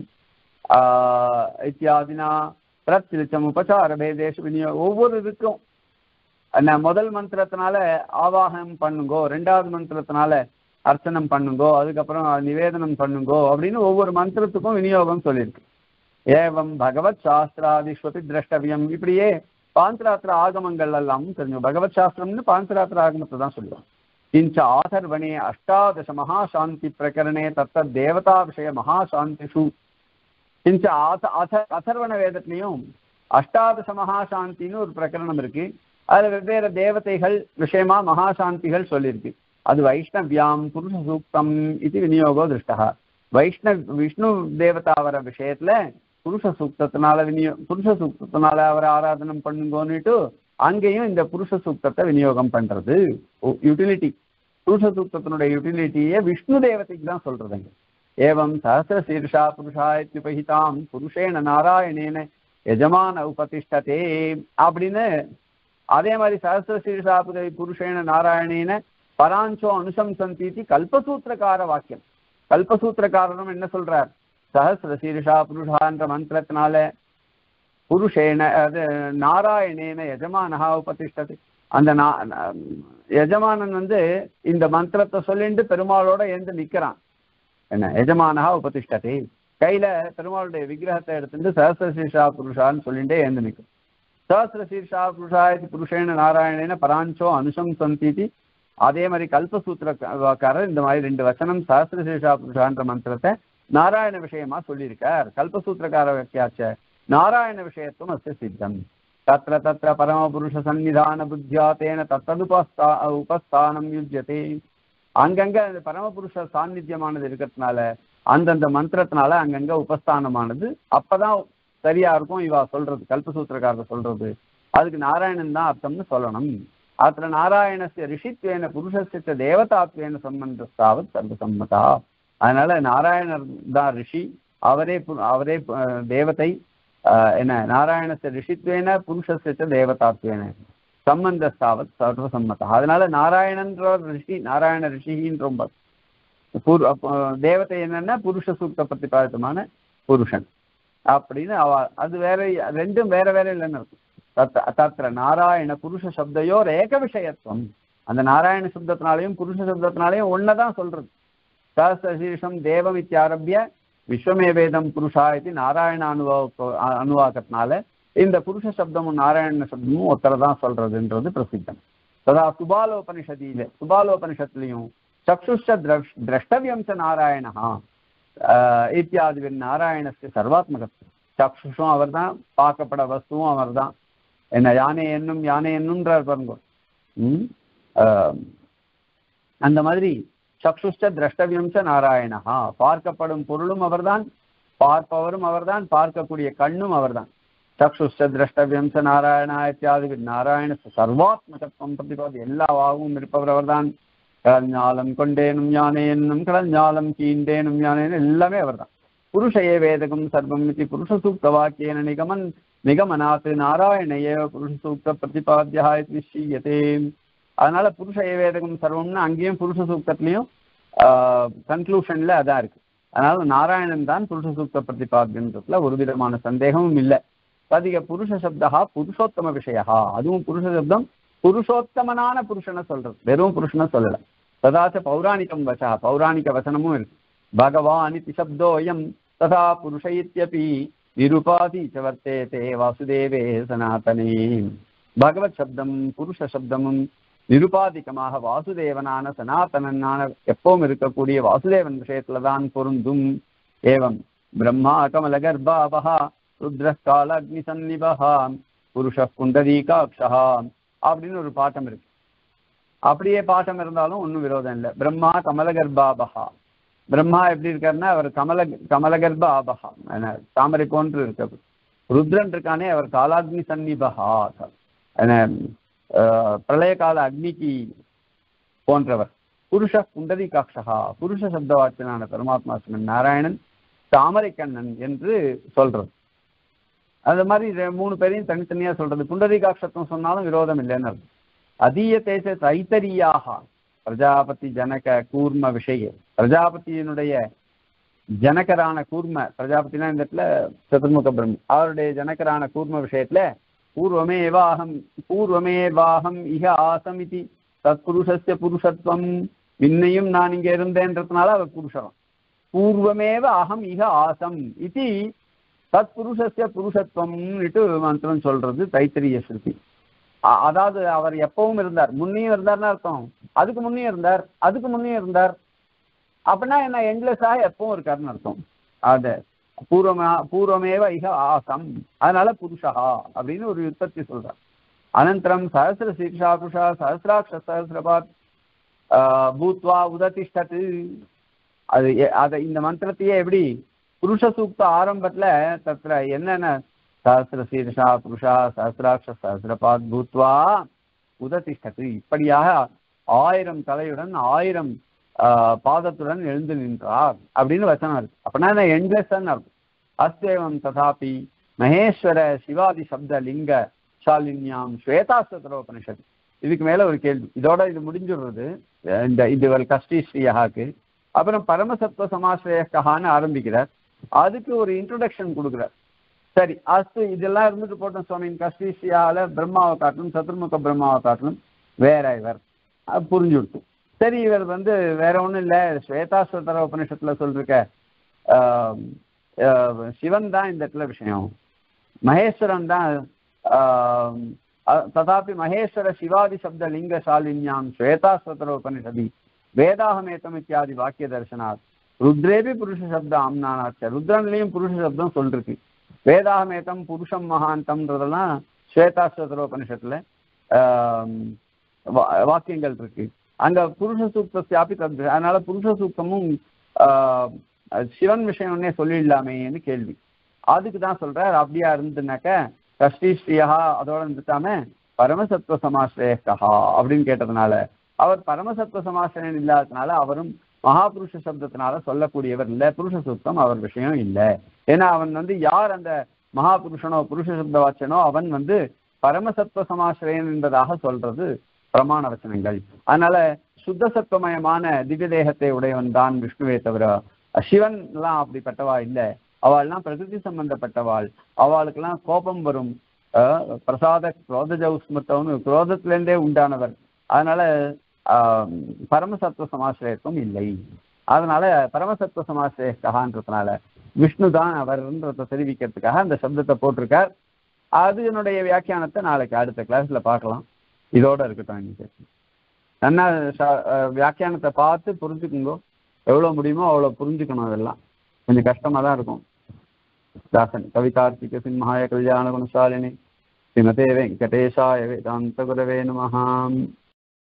இத்தியாதினா பிரத்சிலிச்சம் உபசார பேதேஷு விநியோ, ஒவ்வொரு இதுக்கும் முதல் மந்திரத்தினால ஆவாகனம் பண்ணுங்கோ, 2வது மந்திரத்தினால அர்ச்சனம் பண்ணுங்கோ, அதுக்கப்புறம் நிவேதனம் பண்ணுங்கோ அப்படின்னு ஒவ்வொரு மந்திரத்துக்கும் விநியோகம் சொல்லியிருக்கு. ஏவம் பகவத் சாஸ்திராதிஸ்வபி திரஷ்டவியம், இப்படியே பாஞ்சராத்திர ஆகமங்கள் எல்லாம் தெரிஞ்சு. பகவத் சாஸ்திரம்னு பாஞ்சராத்திர ஆகமத்தை தான் சொல்லுவோம். किंच आथर्वणे 18 महाशांति प्रकरणे तत्त देवता विषय महाशांतिषु किंच अथर्वण वेदத்திலையும் 18 महाशांतिன்னு ஒரு பிரகரணம் இருக்கு. அதுல வெவ்வேறு தேவதைகள் விஷயமா மகாசாந்திகள் சொல்லியிருக்கு. அது வைஷ்ணவ்யாம் புருஷ சூக்தம் இது விநியோகோ திருஷ்டா. விஷ்ணு தேவதாவர விஷயத்துல புருஷ சூக்தத்தினால அவரை ஆராதனம் பண்ணுங்கன்னுட்டு அங்கேயும் இந்த புருஷ சூக்தத்தை விநியோகம் பண்றது. யூட்டிலிட்டி, புருஷ சூக்தத்தினுடைய யூட்டிலிட்டியே விஷ்ணு தேவதைக்கு தான் சொல்றதுங்க. ஏவம் சஹசிர சீர்ஷா புருஷாயுபகிதாம் புருஷேன நாராயணேன எஜமான உபதிஷ்டதே அப்படின்னு அதே மாதிரி சஹஸ்ர சீர்ஷா புருஷேன நாராயணேன பராஞ்சோ அனுசம்சந்தி கல்பசூத்திரக்கார வாக்கியம். கல்பசூத்திரக்காரரும் என்ன சொல்றார்? சஹஸ்ர சீர்ஷா புருஷான்ற மந்திரத்தினால புருஷேன அது நாராயணேன யஜமானஹா உபதிஷ்டதி. அந்த யஜமானன் இந்த மந்திரத்தை சொல்லிட்டு பெருமாளோட எழுந்து நிற்கிறான். என்ன யஜமானஹா உபதிஷ்டதி, கையில பெருமாளுடைய விக்கிரகத்தை எடுத்துட்டு சஹஸ்ர சீர்ஷா புருஷான்னு சொல்லிட்டே எழுந்து நிற்கும். சஹஸ்ர சீர்ஷா புருஷா இது புருஷேன நாராயணேன பராஞ்சோ அனுசம்சந்தி. அதே மாதிரி கல்பசூத்திரக்காரர் இந்த மாதிரி 2 வச்சனம் சஹஸ்ர சீர்ஷா புருஷான்ற மந்திரத்தை நாராயண விஷயமா சொல்லியிருக்கார். கல்பசூத்திரக்கார வாக்கியாச்ச நாராயண விஷயத்துவம் அஸ்ய சித்தம். தத்ர தத்ர பரமபுருஷ சந்நிதான புத்தியா தேன உபஸ்தானம் யுஜ்யதே. அங்கங்க அந்த பரமபுருஷ சாநித்தியமானது இருக்கிறதுனால அந்தந்த மந்திரத்தினால அங்கங்க உபஸ்தானமானது அப்பதான் சரியா இருக்கும். இவா சொல்றது கல்பசூத்திரக்காரர் சொல்றது அதுக்கு நாராயணன் தான் அர்த்தம்னு சொல்லணும். அத்த நாராயணஸ்ய ரிஷித்வேன புருஷஸ்ய தேவதாத்வேன சம்பந்தஸ்தாவது சர்வசம்மதா. அதனால நாராயணர் தான் ரிஷி, அவரே தேவதை. என்ன நாராயணஸ்ய ரிஷித்வேன புருஷஸ்ய தேவதாத்வேன சம்பந்தஸ்தாவது சர்வசம்மதா. அதனால நாராயணன்ற ரிஷி, நாராயண ரிஷின்ற தேவதை என்னன்னா புருஷ சூக்த பிரதிபாதித்தமான புருஷன் அப்படின்னு அது வேற, ரெண்டும் வேற வேற இல்லைன்னு இருக்கும். தத்திர நாராயண புருஷ சப்தையோர் ஏக விஷயத்துவம். அந்த நாராயண சப்தத்தினாலையும் புருஷ சப்தத்தினாலையும் ஒன்னதான் சொல்றது. சஹஸ்ரசீர்ஷம் தேவம் இத்தியாரபிய விஸ்வமே வேதம் புருஷா இது நாராயண அனுவாக்கத்தினால இந்த புருஷ சப்தமும் நாராயண சப்தமும் ஒருத்தரை தான் சொல்றதுன்றது பிரசித்தம். ததா சுபாலோபனிஷத்துலையும் சக்ஷுஷ்ட திரஷ்டவியம் ச நாராயணா இத்தியாதி நாராயணஸ்ய சர்வாத்மகத்துவம். சக்ஷுஷும் அவர் தான், பார்க்கப்பட வஸ்துவும் அவர் தான். என்ன யானை என்னும்ன்றார் பாருங்க. அந்த மாதிரி சக்ஷுஷ்ட திரஷ்டவியம் ச நாராயணா, பார்க்கப்படும் பொருளும் அவர்தான், பார்ப்பவரும் அவர்தான், பார்க்கக்கூடிய கண்ணும் அவர்தான். சக்ஷுஷ்ட திரஷ்டவியம் ச நாராயணா இத்தியாதி நாராயண சர்வாத்மகத்துவம் பிரதிபாதி. எல்லா வாகவும் இருப்பவர் அவர்தான். கடஞ்ஞாலம் கொண்டேனும் யானை என்னும் கடஞ்ஞாலம் கீண்டேனும் யானேன்னு எல்லாமே அவர் தான். புருஷயே வேதகம் சர்வம் இது புருஷ சூக்த வாக்கியேன நிகமனாத்து நாராயணையே புருஷ சூக்த பிரதிபாத்தியா நிச்சயத்தே. அதனால புருஷயே வேதகம் சர்வம்னு அங்கேயும் புருஷ சூக்தத்திலையும் கன்க்ளூஷன்ல அதான் இருக்கு. அதனால நாராயணன் தான் புருஷ சூக்த பிரதிபாத்தியன்றதுல ஒரு விதமான சந்தேகமும் இல்லை. அதிக புருஷ சப்தா புருஷோத்தம விஷயா, அதுவும் புருஷ சப்தம் புருஷோத்தமனான புருஷனை சொல்றது, வெறும் புருஷனை சொல்லல. ததாச்ச பௌராணிகம் வசா, பௌராணிக வசனமும் இருக்கு. பகவான் இதி சப்தோயம் ததா புருஷ இத்யபி நிருபாதி ச வர்த்தேதே வாசுதேவே சனாதனே. பகவத் சப்தம் புருஷ சப்தமும் நிருபாதிகமாக வாசுதேவனான சனாதனனான எப்பவும் இருக்கக்கூடிய வாசுதேவன் விஷயத்துலதான் பொருந்தும். ஏவம் பிரம்மா கமல கர்ப்பாபஹா ருத்ர கால அக்னி சன்னிபஹா புருஷ புண்டரீகாட்சா அப்படின்னு ஒரு பாட்டம் இருக்கு. அப்படியே பாட்டம் இருந்தாலும் ஒன்றும் விரோதம் இல்லை. பிரம்மா கமல கர்ப்பாபஹா, பிரம்மா எப்படி இருக்காருன்னா அவர் கமலகர்ப்ப ஆபகா, தாமரை போன்று இருக்க. ருத்ரன் இருக்கானே அவர் காலாக்னி சன்னிபகா, பிரளய கால அக்னிக்கு போன்றவர். புருஷ புண்டரி காட்சகா, புருஷ சப்தவாச்சனான பரமாத்மா நாராயணன் தாமரை கண்ணன் என்று சொல்றது. அது மாதிரி 3 பேரையும் தனித்தனியா சொல்றது. புண்டரி காட்சத்துவம் சொன்னாலும் விரோதம் இல்லைன்னு அர்த்தம். அதீய தேச தைத்தரியாக பிரஜாபதி ஜனக கூர்ம விஷய, பிரஜாபதியினுடைய ஜனகரான கூர்ம, பிரஜாபதினா இந்த இடத்துல சதுர்முக பிரம்ம, அவருடைய ஜனகரான கூர்ம விஷயத்துல பூர்வமேவாகம் இக ஆசம் இது தத்புருஷஸ்ய புருஷத்துவம். இன்னையும் நான் இங்க இருந்தேன்றதுனால அவர் புருஷம். பூர்வமேவ அகம் இக ஆசம் இது தத்புருஷஸ்ய புருஷத்துவம் மந்திரம் சொல்றது தைத்திரிய ஸ்ருதி. அதாவது அவர் எப்பவும் இருந்தார், முன்னையும் இருந்தார்னு அர்த்தம். அதுக்கு முன்னையும் இருந்தார், அதுக்கு முன்னையும் இருந்தார் அப்படின்னா என்ன, எண்ட்லெஸ்ஸாக எப்பவும் இருக்காருன்னு அர்த்தம். அது பூர்வமேவ இக ஆசம், அதனால புருஷா அப்படின்னு ஒரு உற்பத்தி சொல்றார். அனந்தரம் சஹஸ்ர சீர்ஷா புருஷா சஹஸ்ராட்ச சஹஸ்ரபாத் பூத்வா உததிஷ்டத்து. அது இந்த மந்திரத்தையே எப்படி புருஷ சூக்த ஆரம்பத்துல தத்திர என்னென்ன சஹஸ்ர சீர்ஷா புருஷா சஹஸ்ராட்ச சஹஸ்ரபாத் பூத்வா உததிஷ்டத்து, இப்படியாக 1000 தலையுடன் 1000 பாதத்துடன் எழுந்து நின்றார் அப்படின்னு வச்சனம் இருக்கு. அப்படின்னா எண்ட்லெஸ் அர்த்தம். அஸ்தேவம் ததாபி மகேஸ்வர சிவாதி சப்த லிங்க ஷாலின்யாம் ஸ்வேதாஸ்வதரோபனிஷத். இதுக்கு மேல ஒரு கேள்வி, இதோட இது முடிஞ்சுடுறது இந்த இது கஷ்டி ஸ்ரீயாக்கு. அப்புறம் பரமசத்துவ சமாஸ்ரயக்கான்னு ஆரம்பிக்கிறார். அதுக்கு ஒரு இன்ட்ரோடக்ஷன் கொடுக்குறார். சரி அஸ்து இதெல்லாம் இருந்துட்டு போட்டோம் சுவாமி, கஷ்டி ஸ்ரீயால பிரம்மாவை காட்டணும், சதுர்முக பிரம்மாவை காட்டணும், வேற இவர் புரிஞ்சு விட்டு. சரி இவர் வேற ஒண்ணும் இல்லை, ஸ்வேதாஸ்வதர உபனிஷத்துல சொல்லிருக்க சிவன் தான் இந்த இடத்துல விஷயம், மகேஸ்வரன் தான். ததாபி மகேஸ்வர சிவாதி சப்த லிங்க சாலின்யாம் ஸ்வேதாஸ்வதர உபனிஷதி வேதாகமேத்தம் இத்தியாதி வாக்கிய தர்சனாத் ருத்ரேபி புருஷ சப்த ஆம்னானாச்ச. ருத்ரன்லையும் புருஷ சப்தம் சொல்லிருக்கு. வேதாகமேத்தம் புருஷம் மகாந்தம்ன்றதெல்லாம் ஸ்வேதாஸ்வதரோபனிஷத்துல வாக்கியங்கள் இருக்கு. அங்க புருஷ சூக்தியாப்பி தத். அதனால புருஷ சூக்தமும் சிவன் விஷயம்னே சொல்லிடலாமேன்னு கேள்வி. அதுக்கு தான் சொல்றார், அப்படியா இருந்துனாக்க கஷ்டி ஸ்ரீயா அதோட இருந்துட்டாம பரமசத்துவ சமாஸ்ரயக்கா அப்படின்னு கேட்டதுனால, அவர் பரமசத்துவ சமாஸ்ரயம் இல்லாததுனால அவரும் மகாபுருஷ சப்தத்தினால சொல்லக்கூடியவர் இல்லை, புருஷ சூக்தம் அவர் விஷயம் இல்லை. ஏன்னா அவன் யார் அந்த மகாபுருஷனோ புருஷ சப்த வாச்சனோ அவன் பரமசத்துவ சமாஸ்ரயன் என்பதாக சொல்றது பிரமாண வச்சனங்கள். அதனால சுத்த சத்துவமயமான திவ்ய தேகத்தை உடையவன் தான் விஷ்ணுவே தவிர சிவன் எல்லாம் அப்படிப்பட்டவா இல்லை. அவள்லாம் பிரகிருதி சம்பந்தப்பட்டவாள், அவளுக்கெல்லாம் கோபம் வரும். பிரசாத குரோதஜௌஸ்மிருத்தம்னு குரோதத்திலேருந்தே உண்டானவர். அதனால பரமசத்துவ சமாசிரயத்துவம் இல்லை. அதனால பரமசத்துவ சமாசிரயக்கான்றதுனால விஷ்ணு தான் அவர்ன்றதை தெரிவிக்கிறதுக்காக அந்த சப்தத்தை போட்டிருக்கார். அதனுடைய வியாக்கியானத்தை நாளைக்கு அடுத்த கிளாஸ்ல பார்க்கலாம். இதோட இருக்கட்டும். இன்னைக்கு நல்லா வியாக்கியானத்தை பார்த்து புரிஞ்சுக்குங்க. எவ்வளவு முடியுமோ அவ்வளவு புரிஞ்சுக்கணும். அதெல்லாம் கொஞ்சம் கஷ்டமா தான் இருக்கும். தாசன் கவிதார்த்திக சிம்ஹாய கல்யாண குணசாலினி ஸ்ரீமதே வெங்கடேஷாய வேதாந்த குரவே நமஹ.